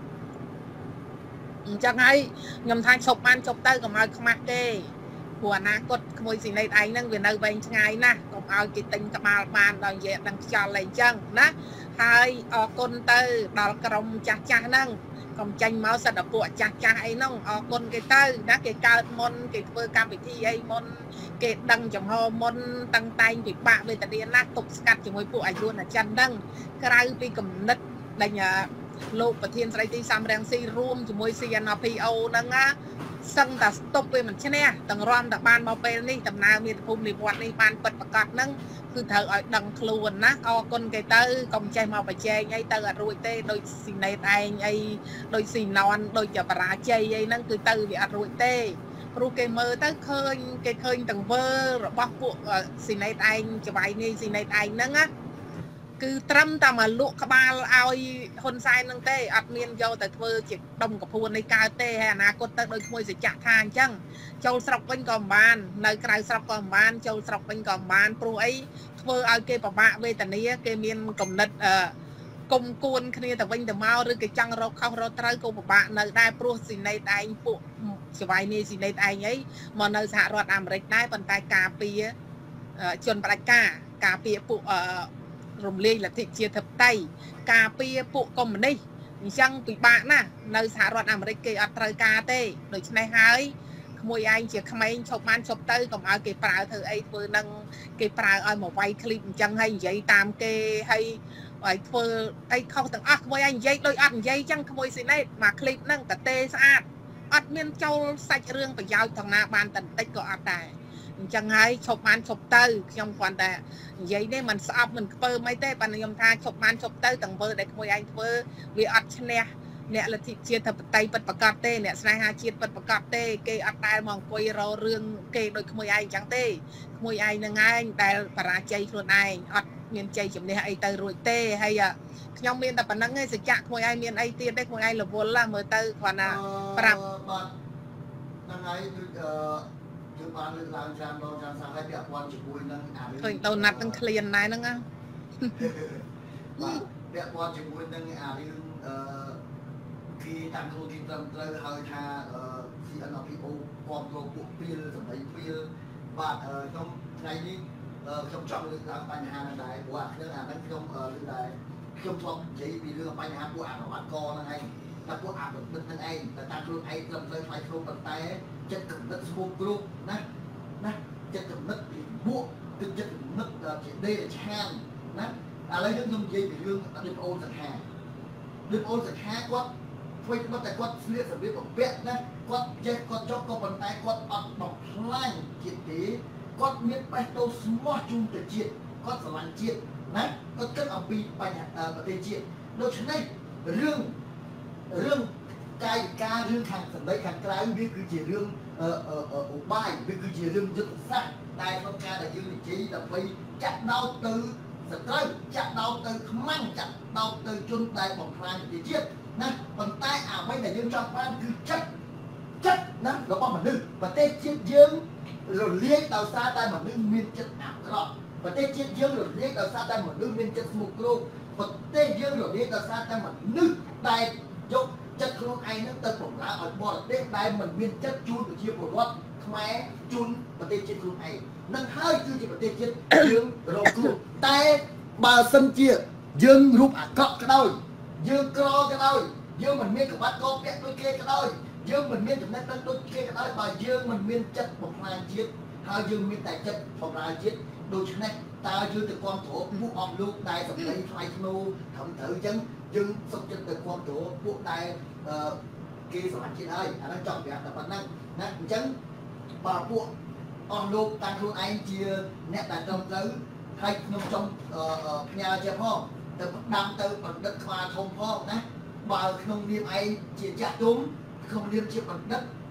អញ្ចឹងហើយខ្ញុំថាឈប់បានឈប់ទៅកុំឲ្យខ្មាស់ទេព្រោះអនាគតក្មួយស៊ីណេតឯងហ្នឹងវានៅវែងឆ្ងាយណាស់កុំឲ្យគេទិញក្បាលបានដល់និយាយដឹងខ្យល់អីអញ្ចឹងណាហើយអរគុណទៅដល់ក្រុមចាស់ចាស់ហ្នឹងកុំចាញ់មកសិតតែពួកចាស់ចាស់អីហ្នឹងអរគុណគេទៅណាគេកើតមុនគេធ្វើកម្មវិធីអីមុនគេដឹងចំហមុនតាំងតែងពិបាកវេទនាណាស់ទប់ស្កាត់ជាមួយពួកអាយុនអាចិនហ្នឹងក្រៅពីគំនិតដែលលោកប្រធានស្រីទីសំរងស៊ីរួមជាមួយ ซี เอ็น พี អូ ហ្នឹងណាសឹងតែស្ទប់វាមិនឈ្នះទាំងរំតែបានមកពេលនេះដំណើរមានភូមិនិវត្តនេះបានពិតប្រកបហ្នឹងគឺត្រូវឲ្យដឹងខ្លួនណាអរគុណគេទៅកុំចេះមកបច្ចេកអីទៅអត់រួចទេដូចស៊ីណេតឯងអីដូចស៊ីណនដូចចបរាជ័យអីហ្នឹងគឺទៅវាអត់រួចទេព្រោះគេមើលទៅឃើញគេឃើញទាំងវើរបស់ពួកស៊ីណេតឯងច្បាយនេះស៊ីណេតឯងហ្នឹងណាគឺត្រឹមតែមកលក់ក្បាលឲ្យហ៊ុនសែននឹងទេអត់មានយកទៅធ្វើជាដុំកពួននៃកើតទេហើយអនាគតទៅដូចមួយសច្ចៈថាអញ្ចឹងចូលស្រុកវិញក៏មិនបាននៅក្រៅស្រុកក៏មិនបានចូលស្រុកវិញក៏មិនបានព្រោះអីធ្វើឲ្យគេពិបាកវេទនាគេមានគំនិតអឺគុំគួនគ្នាទៅវិញទៅមកឬគេចង់រកខុសរកត្រូវក៏ពិបាកនៅដែរព្រោះស៊ីណេតឯងពួកច្បាយនេះស៊ីណេតឯងអីមកនៅសហរដ្ឋអាមេរិកដែរប៉ុន្តែការពារជនផ្ដាច់ការការពារពួកអឺរំលាយលទ្ធិជាធិបតេយ្យការពារពួកកុម្មុយនីសអញ្ចឹងពិបាកណាស់នៅសហរដ្ឋអាមេរិកគេអត់ត្រូវការទេដូច្នេះហើយក្មួយឯងជាក្មេងឈប់បានឈប់ទៅកុំឲ្យគេប្រើធ្វើអីធ្វើនឹងគេប្រើឲ្យមកវាយឃ្លីបអញ្ចឹងហើយនិយាយតាមគេហើយឲ្យធ្វើអីខុសទាំងអស់ក្មួយឯងនិយាយដូចអត់និយាយអញ្ចឹងក្មួយស៊ីណេតមកឃ្លីបហ្នឹងតទេស្អាតអត់មានចូលសាច់រឿងប្រយោជន៍ទាំងណាបានតន្តិចក៏អត់ដែរអញ្ចឹងហើយឈប់បានឈប់ទៅខ្ញុំគ្រាន់តែនិយាយនេះมันស្អប់មិនខ្ពើមអីទេប៉ុន្តែខ្ញុំថាឈប់បានឈប់ទៅទាំងវើដែលក្មួយឯងធ្វើវាអត់ឈ្នះអ្នកលទ្ធិជាតិធិបតេយ្យពិតប្រាកដទេអ្នកស្នេហាជាតិពិតប្រាកដទេគេអត់ដែលមកអង្គុយរករឿងគេដូចក្មួយឯងអញ្ចឹងទេក្មួយឯងនឹងឯងដែលបរាជ័យខ្លួនឯងអត់មានជ័យជំនះអីទៅរួចទេហើយខ្ញុំមានតែប៉ុណ្្នឹងឯងសច្ចៈក្មួយឯងមានអីទៀតទេក្មួយឯងរវល់ឡាមើលទៅគ្រាន់តែប្រាប់បាទហ្នឹងហើយគឺអឺយើងបានលើកឡើងច្រើនដងច្រើនសាហើយពាក់ព័ន្ធជាមួយនឹងអារឿងឃើញដូណាត់នឹងឃ្លានដែរហ្នឹងណាបាទពាក់ព័ន្ធជាមួយនឹងអារឿងអឺគេតាំងខ្លួនទីត្រឹមត្រូវហើយថាអឺ ซี เอ็น พี អូ គ្រប់គ្រងពួកពីលសម្ដីពីលបាទខ្ញុំថ្ងៃនេះខ្ញុំចង់លើកឡើងបញ្ហាហ្នឹងដែរព្រោះអាហ្នឹងអាហ្នឹងខ្ញុំលើកដែរខ្ញុំធ្លាប់និយាយពីរឿងបញ្ហាពួកអនុវត្តកហ្នឹងឯងតែពួកអនុវត្តហ្នឹងឯងតែតាំងខ្លួនឯងត្រឹមត្រូវផ្លៃខ្លួនប៉ុន្តែចិត្តកំណត់ស្មុគគ្រប់ណាណាចិត្តកំណត់ពីពួកទឹកចិត្តកំណត់ជាដេរឆានណាឥឡូវយើងខ្ញុំនិយាយពីរឿងដូចប្អូនសង្ខាដូចប្អូនសង្ខាគាត់ធ្វើមកតែគាត់ស្លៀកសម្លៀកបំពាក់ណាគាត់ចេះគាត់ចុះក៏ប៉ុន្តែគាត់អត់បំផ្លាញជាតិទេគាត់មានបេះដូងស្មោះជូនទៅជាតិគាត់ស្រឡាញ់ជាតិណាគាត់គិតអំពីបញ្ហាប្រទេសជាតិដូច្នេះរឿងរឿងកាយវិការរឿងខាងសម្ដីខាងក្រៅវាគឺជារឿងឧបាយវាគឺជារឿងយុទ្ធសាស្ត្រតែក្នុងការដែលយើងនិយាយដើម្បីចាក់ដោតទៅសត្រូវចាក់ដោតទៅខ្មាំងចាក់ដោតទៅជនដែលបំផ្លាញប្រទេសជាតិណាប៉ុន្តែអ្វីដែលយើងចង់បានគឺចិត្តចិត្តណារបស់មនុស្សប្រទេសជាតិយើងរលាយដោយសារតែមនុស្សមានចិត្តអាក្រក់ប្រទេសជាតិយើងរលាយដោយសារតែមនុស្សមានចិត្តស្មុគគ្រោកប្រទេសយើងរលាយដោយសារតែមនុស្សដែលយកចិត្តខ្លួនឯងនឹងទៅបំរើឲ្យបរទេសដែលមិនមានចិត្តជូនប្រជាពលរដ្ឋខ្មែរជូនប្រទេសជាតិខ្លួនឯងនឹងហើយគឺជាប្រទេសជាតិយើងរងគ្រោះតែបើសិនជាយើងរូបអាក្រក់ក៏ដោយយើងក្រក៏ដោយយើងមិនមានក្បាច់កពាក់ដូចគេក៏ដោយយើងមិនមានចំណេះដឹងដូចគេក៏ដោយបើយើងមិនមានចិត្តបំផ្លាញជាតិហើយយើងមានតែចិត្តបំរើជាតិដូច្នេះតើយើងទៅគ្រប់គ្រងពួកអស់លោកដែលសម្ដីថ្លៃថ្នូរត្រឹមត្រូវអញ្ចឹងយើងសុខចិត្តទៅគ្រប់គ្រងពួកដែលគេសម្រាប់ជាតិហើយអាហ្នឹងចង់ប្រាប់តែប៉ុណ្ណឹងណាអញ្ចឹងបើពួកអស់លោកតាំងខ្លួនឯងជាអ្នកដែលត្រឹមត្រូវហើយខ្ញុំចង់ផ្ញើជាផងទៅដាំទៅបណ្ឌិតខ្វាធំផងណាបើក្នុងនាមឯងជាចាស់ទុំក្នុងនាមជាបណ្ឌិត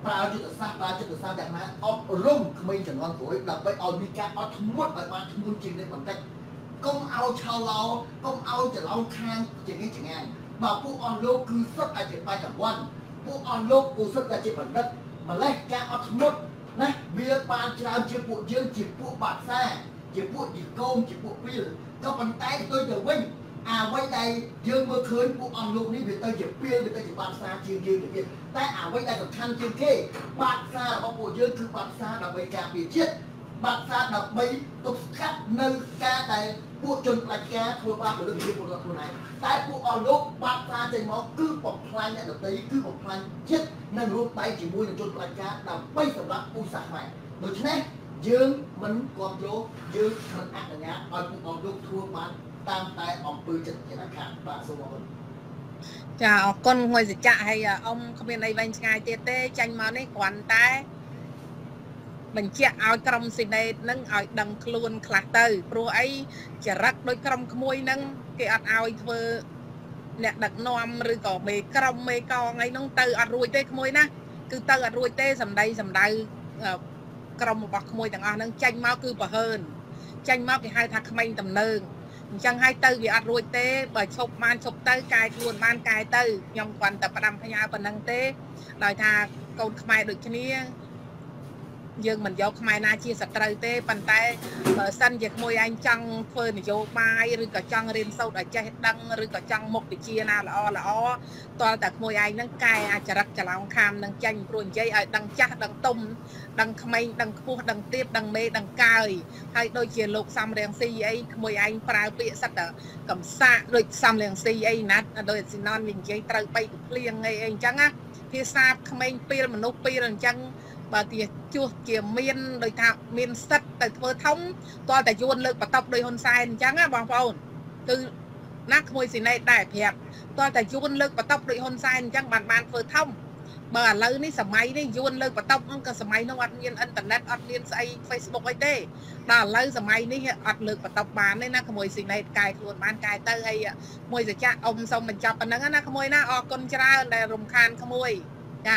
ប្រើយុទ្ធសាស្ត្រប្រើយុទ្ធសាស្ត្រយ៉ាងណាអប់រំក្មេងជំនាន់ក្រោយដើម្បីឲ្យមានការអត់ធ្មត់ឲ្យបានធ្ងន់ជាងនេះបន្តិចកុំឲ្យឆោឡោកុំឲ្យច្រឡំខាងជាងនេះជាងាយបើពួកអស់លោកគឺសុទ្ធតែជាបច្ចុប្បន្នពួកអស់លោកគឺសុទ្ធតែជាបណ្ឌិតម្លេះការអត់ធ្មត់ណាវាបានច្រើនជាពួកយើងជាពួកបាក់សាជាពួកជីកូនជាពួកពីលក៏ប៉ុន្តែផ្ទុយទៅវិញអ្វីដែលយើងមើលឃើញពួកអស់លោកនេះវាទៅជាពីលវាទៅជាបាក់សាជាងយើងទៅទៀតតែអ្វីដែលសំខាន់ជាងគេបាក់សារបស់ពួកយើងគឺបាក់សាដើម្បីការពារជាតិបាក់សាដើម្បីទប់ស្កាត់នៅការដែលពួកជនផ្ដាច់ការធ្វើបាបពលរដ្ឋពលរដ្ឋខ្លួនឯងតែពួកអស់លោកបាក់សាចេញមកគឺបំផ្លាញអ្នកដទៃគឺបំផ្លាញជាតិនិងរួមដៃជាមួយនឹងជនផ្ដាច់ការដើម្បីសម្រាប់ពូជសាសន៍ខ្មែរដូច្នេះយើងមិនគ្រប់គ្រងយើងមិនអនុញ្ញាតឲ្យពួកអស់លោកធ្វើបានតាមតែអំពើចិត្តជាដាច់ខាតបាទសូមអរគុណចាអរគុណមួយសច្ចៈហើយអ៊ំគ្មានអីវែងឆ្ងាយទៀតទេចាញ់មកនេះគ្រាន់តែបញ្ជាក់ឲ្យក្រុមស៊ីណេតនឹងឲ្យដឹងខ្លួនខ្លះទៅព្រោះអីចរិតដោយក្រុមក្មួយនឹងគេអត់ឲ្យធ្វើអ្នកដឹកនាំឬក៏មេក្រុមមេកងអីហ្នឹងទៅអត់រួចទេក្មួយណាគឺទៅអត់រួចទេសម្ដីសម្ដៅក្រុមរបស់ក្មួយទាំងអស់ហ្នឹងចាញ់មកគឺប្រហើនចាញ់មកគេហៅថាក្មេងតំណើងអញ្ចឹងហើយទៅវាអត់រួចទេបើឈប់បានឈប់ទៅកែខ្លួនបានកែទៅខ្ញុំគ្រាន់តែផ្ដាំផ្ញើប៉ុណ្្នឹងទេដោយថាកូនខ្មែរដូចគ្នាយើងមិនយកខ្មែរណាជាសត្រូវទេប៉ុន្តែបើសិនជាក្មួយឯងចង់ធ្វើនយោបាយឬក៏ចង់រៀនសូត្រឲ្យចេះដឹងឬក៏ចង់មុខវិជ្ជាណាល្អល្អតើតែក្មួយឯងហ្នឹងកែអាចរិតច្រឡំខាមនឹងចាញ់ព្រោះនិយាយឲ្យដឹងចាស់ដឹងទុំដឹងក្មេងដឹងខ្ពស់ដឹងទាបដឹងមេដឹងកើយហើយដូចជាលោកសំរៀងស៊ីអីក្មួយឯងប្រើពាក្យសិតតែកំសាកដូចសំរៀងស៊ីអីណាត់ដោយស៊ីណននិយាយត្រូវបីកំភ្លៀងអីអីអញ្ចឹងណាភាសាក្មេងពីលមនុស្សពីលអញ្ចឹងបើទីជួសជាមានដោយថាមានសិទ្ធទៅធ្វើធំតើតែយួនលើកបន្ទប់ដោយហ៊ុនសែនអញ្ចឹងណាបងប្អូនគឺណាក្មួយស៊ីណេតដែរប្រាប់តើតែយួនលើកបន្ទប់ដោយហ៊ុនសែនអញ្ចឹងបានបានធ្វើធំបើឥឡូវនេះសម័យនេះយួនលើកបន្ទប់ហ្នឹងក៏សម័យនោះអត់មានអ៊ីនធឺណិតអត់មានស្អី Facebook អីទេដល់ឥឡូវសម័យនេះអត់លើកបន្ទប់បានទេណាក្មួយស៊ីណេតកែខ្លួនបានកែទៅហើយមួយសច្ចៈអ៊ំសូមបញ្ចប់ប៉ុណ្ណឹងណាក្មួយណាអរគុណច្រើនដែលរំខានក្មួយចា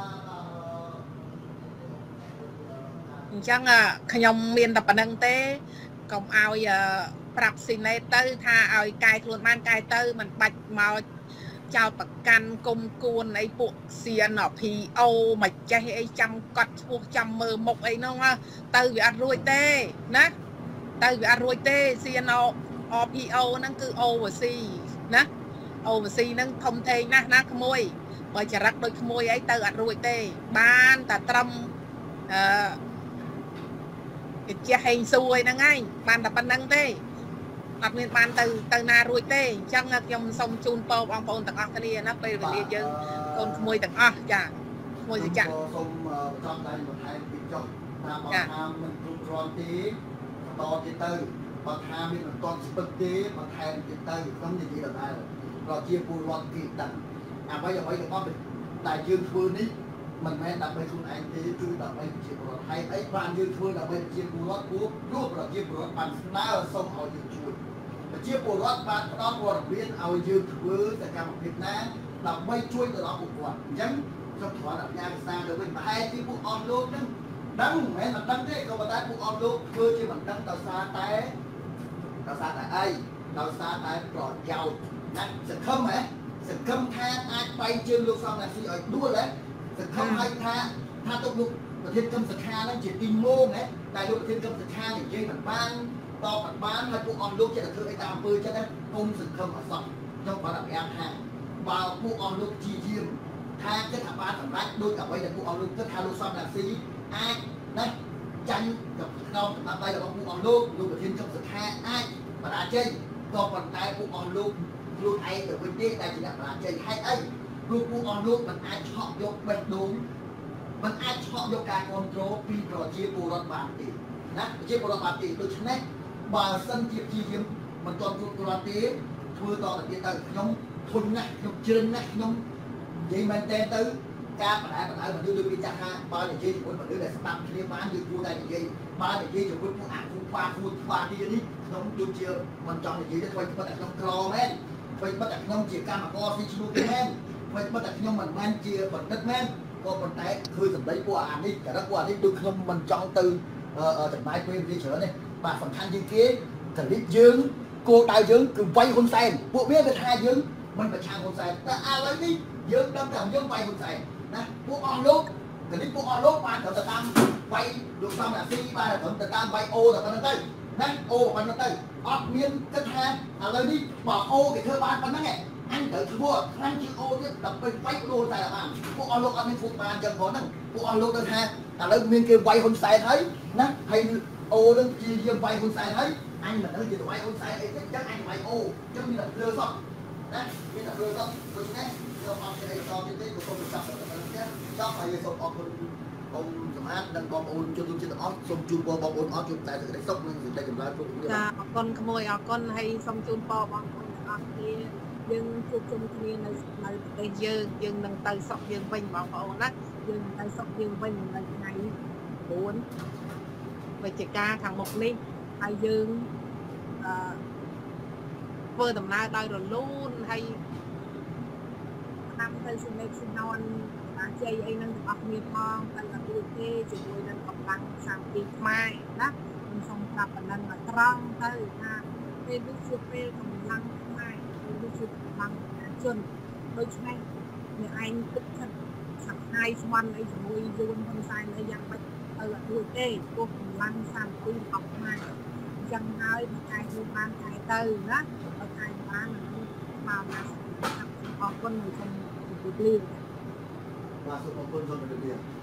អញ្ចឹងខ្ញុំមានតែប៉ុណ្្នឹងទេកុំឲ្យប្រាប់ស៊ីណេតទៅថាឲ្យកែខ្លួនបានកែទៅមិនបាច់មកចោតប្រកាន់គុំគួនអីពួក ซี เอ็น พี អូ មកចេះអីចាំកត់ឈ្មោះចាំមើលមុខអីហ្នឹងទៅវាអត់រួចទេណាទៅវាអត់រួចទេ ซี เอ็น พี អូ ហ្នឹងគឺ overseas ណា overseas ហ្នឹងធំធេងណាស់ណាក្មួយបើចរិតដូចក្មួយអីទៅអត់រួចទេបានតែត្រឹមអឺគេចេះហេងសួយហ្នឹងឯងបានតែប៉ុណ្្នឹងទេអត់មានបានទៅទៅណារួចទេអញ្ចឹងខ្ញុំសូមជូនពរបងប្អូនទាំងអស់គ្នាណាពេលវេលាយើងកូនក្មួយទាំងអស់ចាក្មួយសច្ចៈសូមចង់តែបន្ថែមពីចុះថាបើថាមិនគ្រប់គ្រាន់ទេបន្តទៀតទៅបើថាមានមិនទាន់ស្ពឹកទេបន្ថែមទៀតទៅខ្ញុំនិយាយដល់ប្រជាពលរដ្ឋគេដឹងអ្វីអ្វីទាំងអស់ដែលយើងធ្វើនេះមិនមែនដើម្បីខ្លួនឯងទេគឺដើម្បីប្រជាពលរដ្ឋហើយអីបានយើងធ្វើដើម្បីប្រជាពលរដ្ឋព្រោះព្រោះប្រជាពលរដ្ឋបានស្នើសុំឲ្យយើងជួយប្រជាពលរដ្ឋបានផ្ដល់ព័ត៌មានឲ្យយើងធ្វើសកម្មភាពណាដើម្បីជួយទៅដល់ពួកគាត់អញ្ចឹងខ្ញុំគ្រាន់តែផ្ញើសារទៅវិញប្រហែលជាពួកអស់លោកហ្នឹងដឹងមិនមែនមិនដឹងទេក៏ប៉ុន្តែពួកអស់លោកធ្វើជាមិនដឹងដោយសារតែដោយសារតែអីដោយសារតែប្រយោជន៍ណាសង្ឃឹមហ៎សង្ឃឹមថាអាចបែកជើងលោកសំរាស៊ីឲ្យដួលហ៎សង្ឃឹមឲ្យថាថាទុកលោកប្រធានកម្មសខាហ្នឹងជាទីមងហ៎តែលោកប្រធានកម្មសខានិយាយមិនបានតបមិនបានហើយពួកអស់លោកចេះតែធ្វើអីតាមអំពើចិត្តណាគុំសង្ឃឹមអសោះខ្ញុំគាត់ប្រាប់ថាបើពួកអស់លោកជាយាមថាគិតថាបានសម្រេចដោយអ្វីដែលពួកអស់លោកគិតថាលោកសំរាស៊ីអាចណាចាញ់กับក្នុងដំណាក់ដៃរបស់ពួកអស់លោកលោកប្រធានកម្មសខាអាចបរាជ័យក៏ប៉ុន្តែពួកអស់លោកខ្លួនឯងទៅវិញទេដែលជាអ្នកបរាជ័យហេតុអីព្រោះពួកអស់លោកមិនអាចឆក់យកបេះដូងមិនអាចឆក់យកការគ្រប់គ្រងពីប្រជាពលរដ្ឋបានទេណាប្រជាពលរដ្ឋបានទេដូច្នេះបើសិនជាជាយើងមិនទាន់គ្រប់គ្រាន់ទេធ្វើតទៅទៀតទៅខ្ញុំធន់ណាស់ខ្ញុំជ្រឹងណាស់ខ្ញុំនិយាយមែនតើទៅការបដាបដាមនុស្សដូចវាចាស់ថាបើនិយាយជាមួយមនុស្សដែលស្ដាប់គ្នាបានយើងគួរតែនិយាយបើនិយាយជាមួយពួកអាគូខ្វាគួរខ្វាទៀតនេះខ្ញុំដូចជាមិនចង់និយាយទេធ្វើប៉ុន្តែខ្ញុំក្រមែនធ្វើប៉ុន្តែខ្ញុំជាកម្មករស៊ីឈ្នួលទេមែនធ្វើប៉ុន្តែខ្ញុំមិនមែនជាបណ្ឌិតមែនក៏ប៉ុន្តែឃើញសម្ដីពួកអានេះចរិតពួកអានេះដូចខ្ញុំមិនចង់ទៅចំណាយពេលវេលាច្រើនទេបាទសំខាន់ជាងគេចរិតយើងគោលដៅយើងគឺវាយហ៊ុនសែនពួកវាគេថាយើងមិនប្រឆាំងហ៊ុនសែនតែឥឡូវនេះយើងដឹងថាយើងវាយហ៊ុនសែនណាពួកអស់លោកកលិពួកអស់លោកបានត្រូវទៅតាមវាយលោកសំរាស៊ីបានត្រូវទៅតាមវាយអូតែប៉ុណ្្នឹងទៅណាអូប៉ុណ្្នឹងទៅអត់មានគិតថាឥឡូវនេះបើអូគេធ្វើបានប៉ុណ្្នឹងឯងអញត្រូវធ្វើខ្លាំងជាងអូទៀតដើម្បីវាយដូរតែបានពួកអស់លោកអត់មានធ្វើបានចឹងផងហ្នឹងពួកអស់លោកទៅថាឥឡូវមានគេវាយហ៊ុនសែនហើយណាហើយអូនឹងជាយាមវាយហ៊ុនសែនហើយអញមិនដឹងជាវាយហ៊ុនសែនអីទេចឹងអញវាយអូចឹងមានតែភ្លើសោះណាមានតែភ្លើសោះដូច្នេះខ្ញុំអត់មានអីតទៀតទេក៏សូមចាប់ទៅទៀតចាប់ហើយសូមអរគុណôngសម្អាតនិងបងប្អូនជនរួមជាតិទាំងអស់សូមជូនពរបងប្អូនអស់ជួបតែសេចក្តីសុខនិងសេចក្តីចម្រើនគ្រប់គ្នាចាអរគុណក្មួយអរគុណហើយសូមជូនពរបងប្អូនទាំងអស់គ្នាយើងជួបជុំគ្នានៅនៅប្រទេសយើងយើងនឹងទៅសុខយើងវិញបងប្អូនណាយើងទៅសុខយើងវិញនៅថ្ងៃបួនវិច្ឆិកាខាងមុខនេះហើយយើងអឺធ្វើដំណើរដោយរលូនហើយតាមទៅសម្លេងសំណនអាជ័យអីនឹងទាំងអស់គ្នាផងតែតែពួកគេជាមួយនឹងកម្លាំងសាមគ្គីខ្មែរណាខ្ញុំសូមប្រាប់ប៉ុណ្ណឹងឲ្យត្រង់ទៅថាពេលនេះជាពេលកម្លាំងខ្មែរពេលនេះជាកម្លាំងប្រជាជនដូច្នេះអ្នកឯងគិតថាសង្ហាយស្មន់អីជាមួយយួនហ៊ុនសែនអីយ៉ាងម៉េចទៅអត់រួចទេព្រោះកម្លាំងសាមគ្គីរបស់ខ្មែរអញ្ចឹងហើយមកកាយយួនបានកែទៅណាបើកាយបានមកណាអរគុណសូមជម្រាបលាបាទសូមអរគុណសូមជម្រាបលា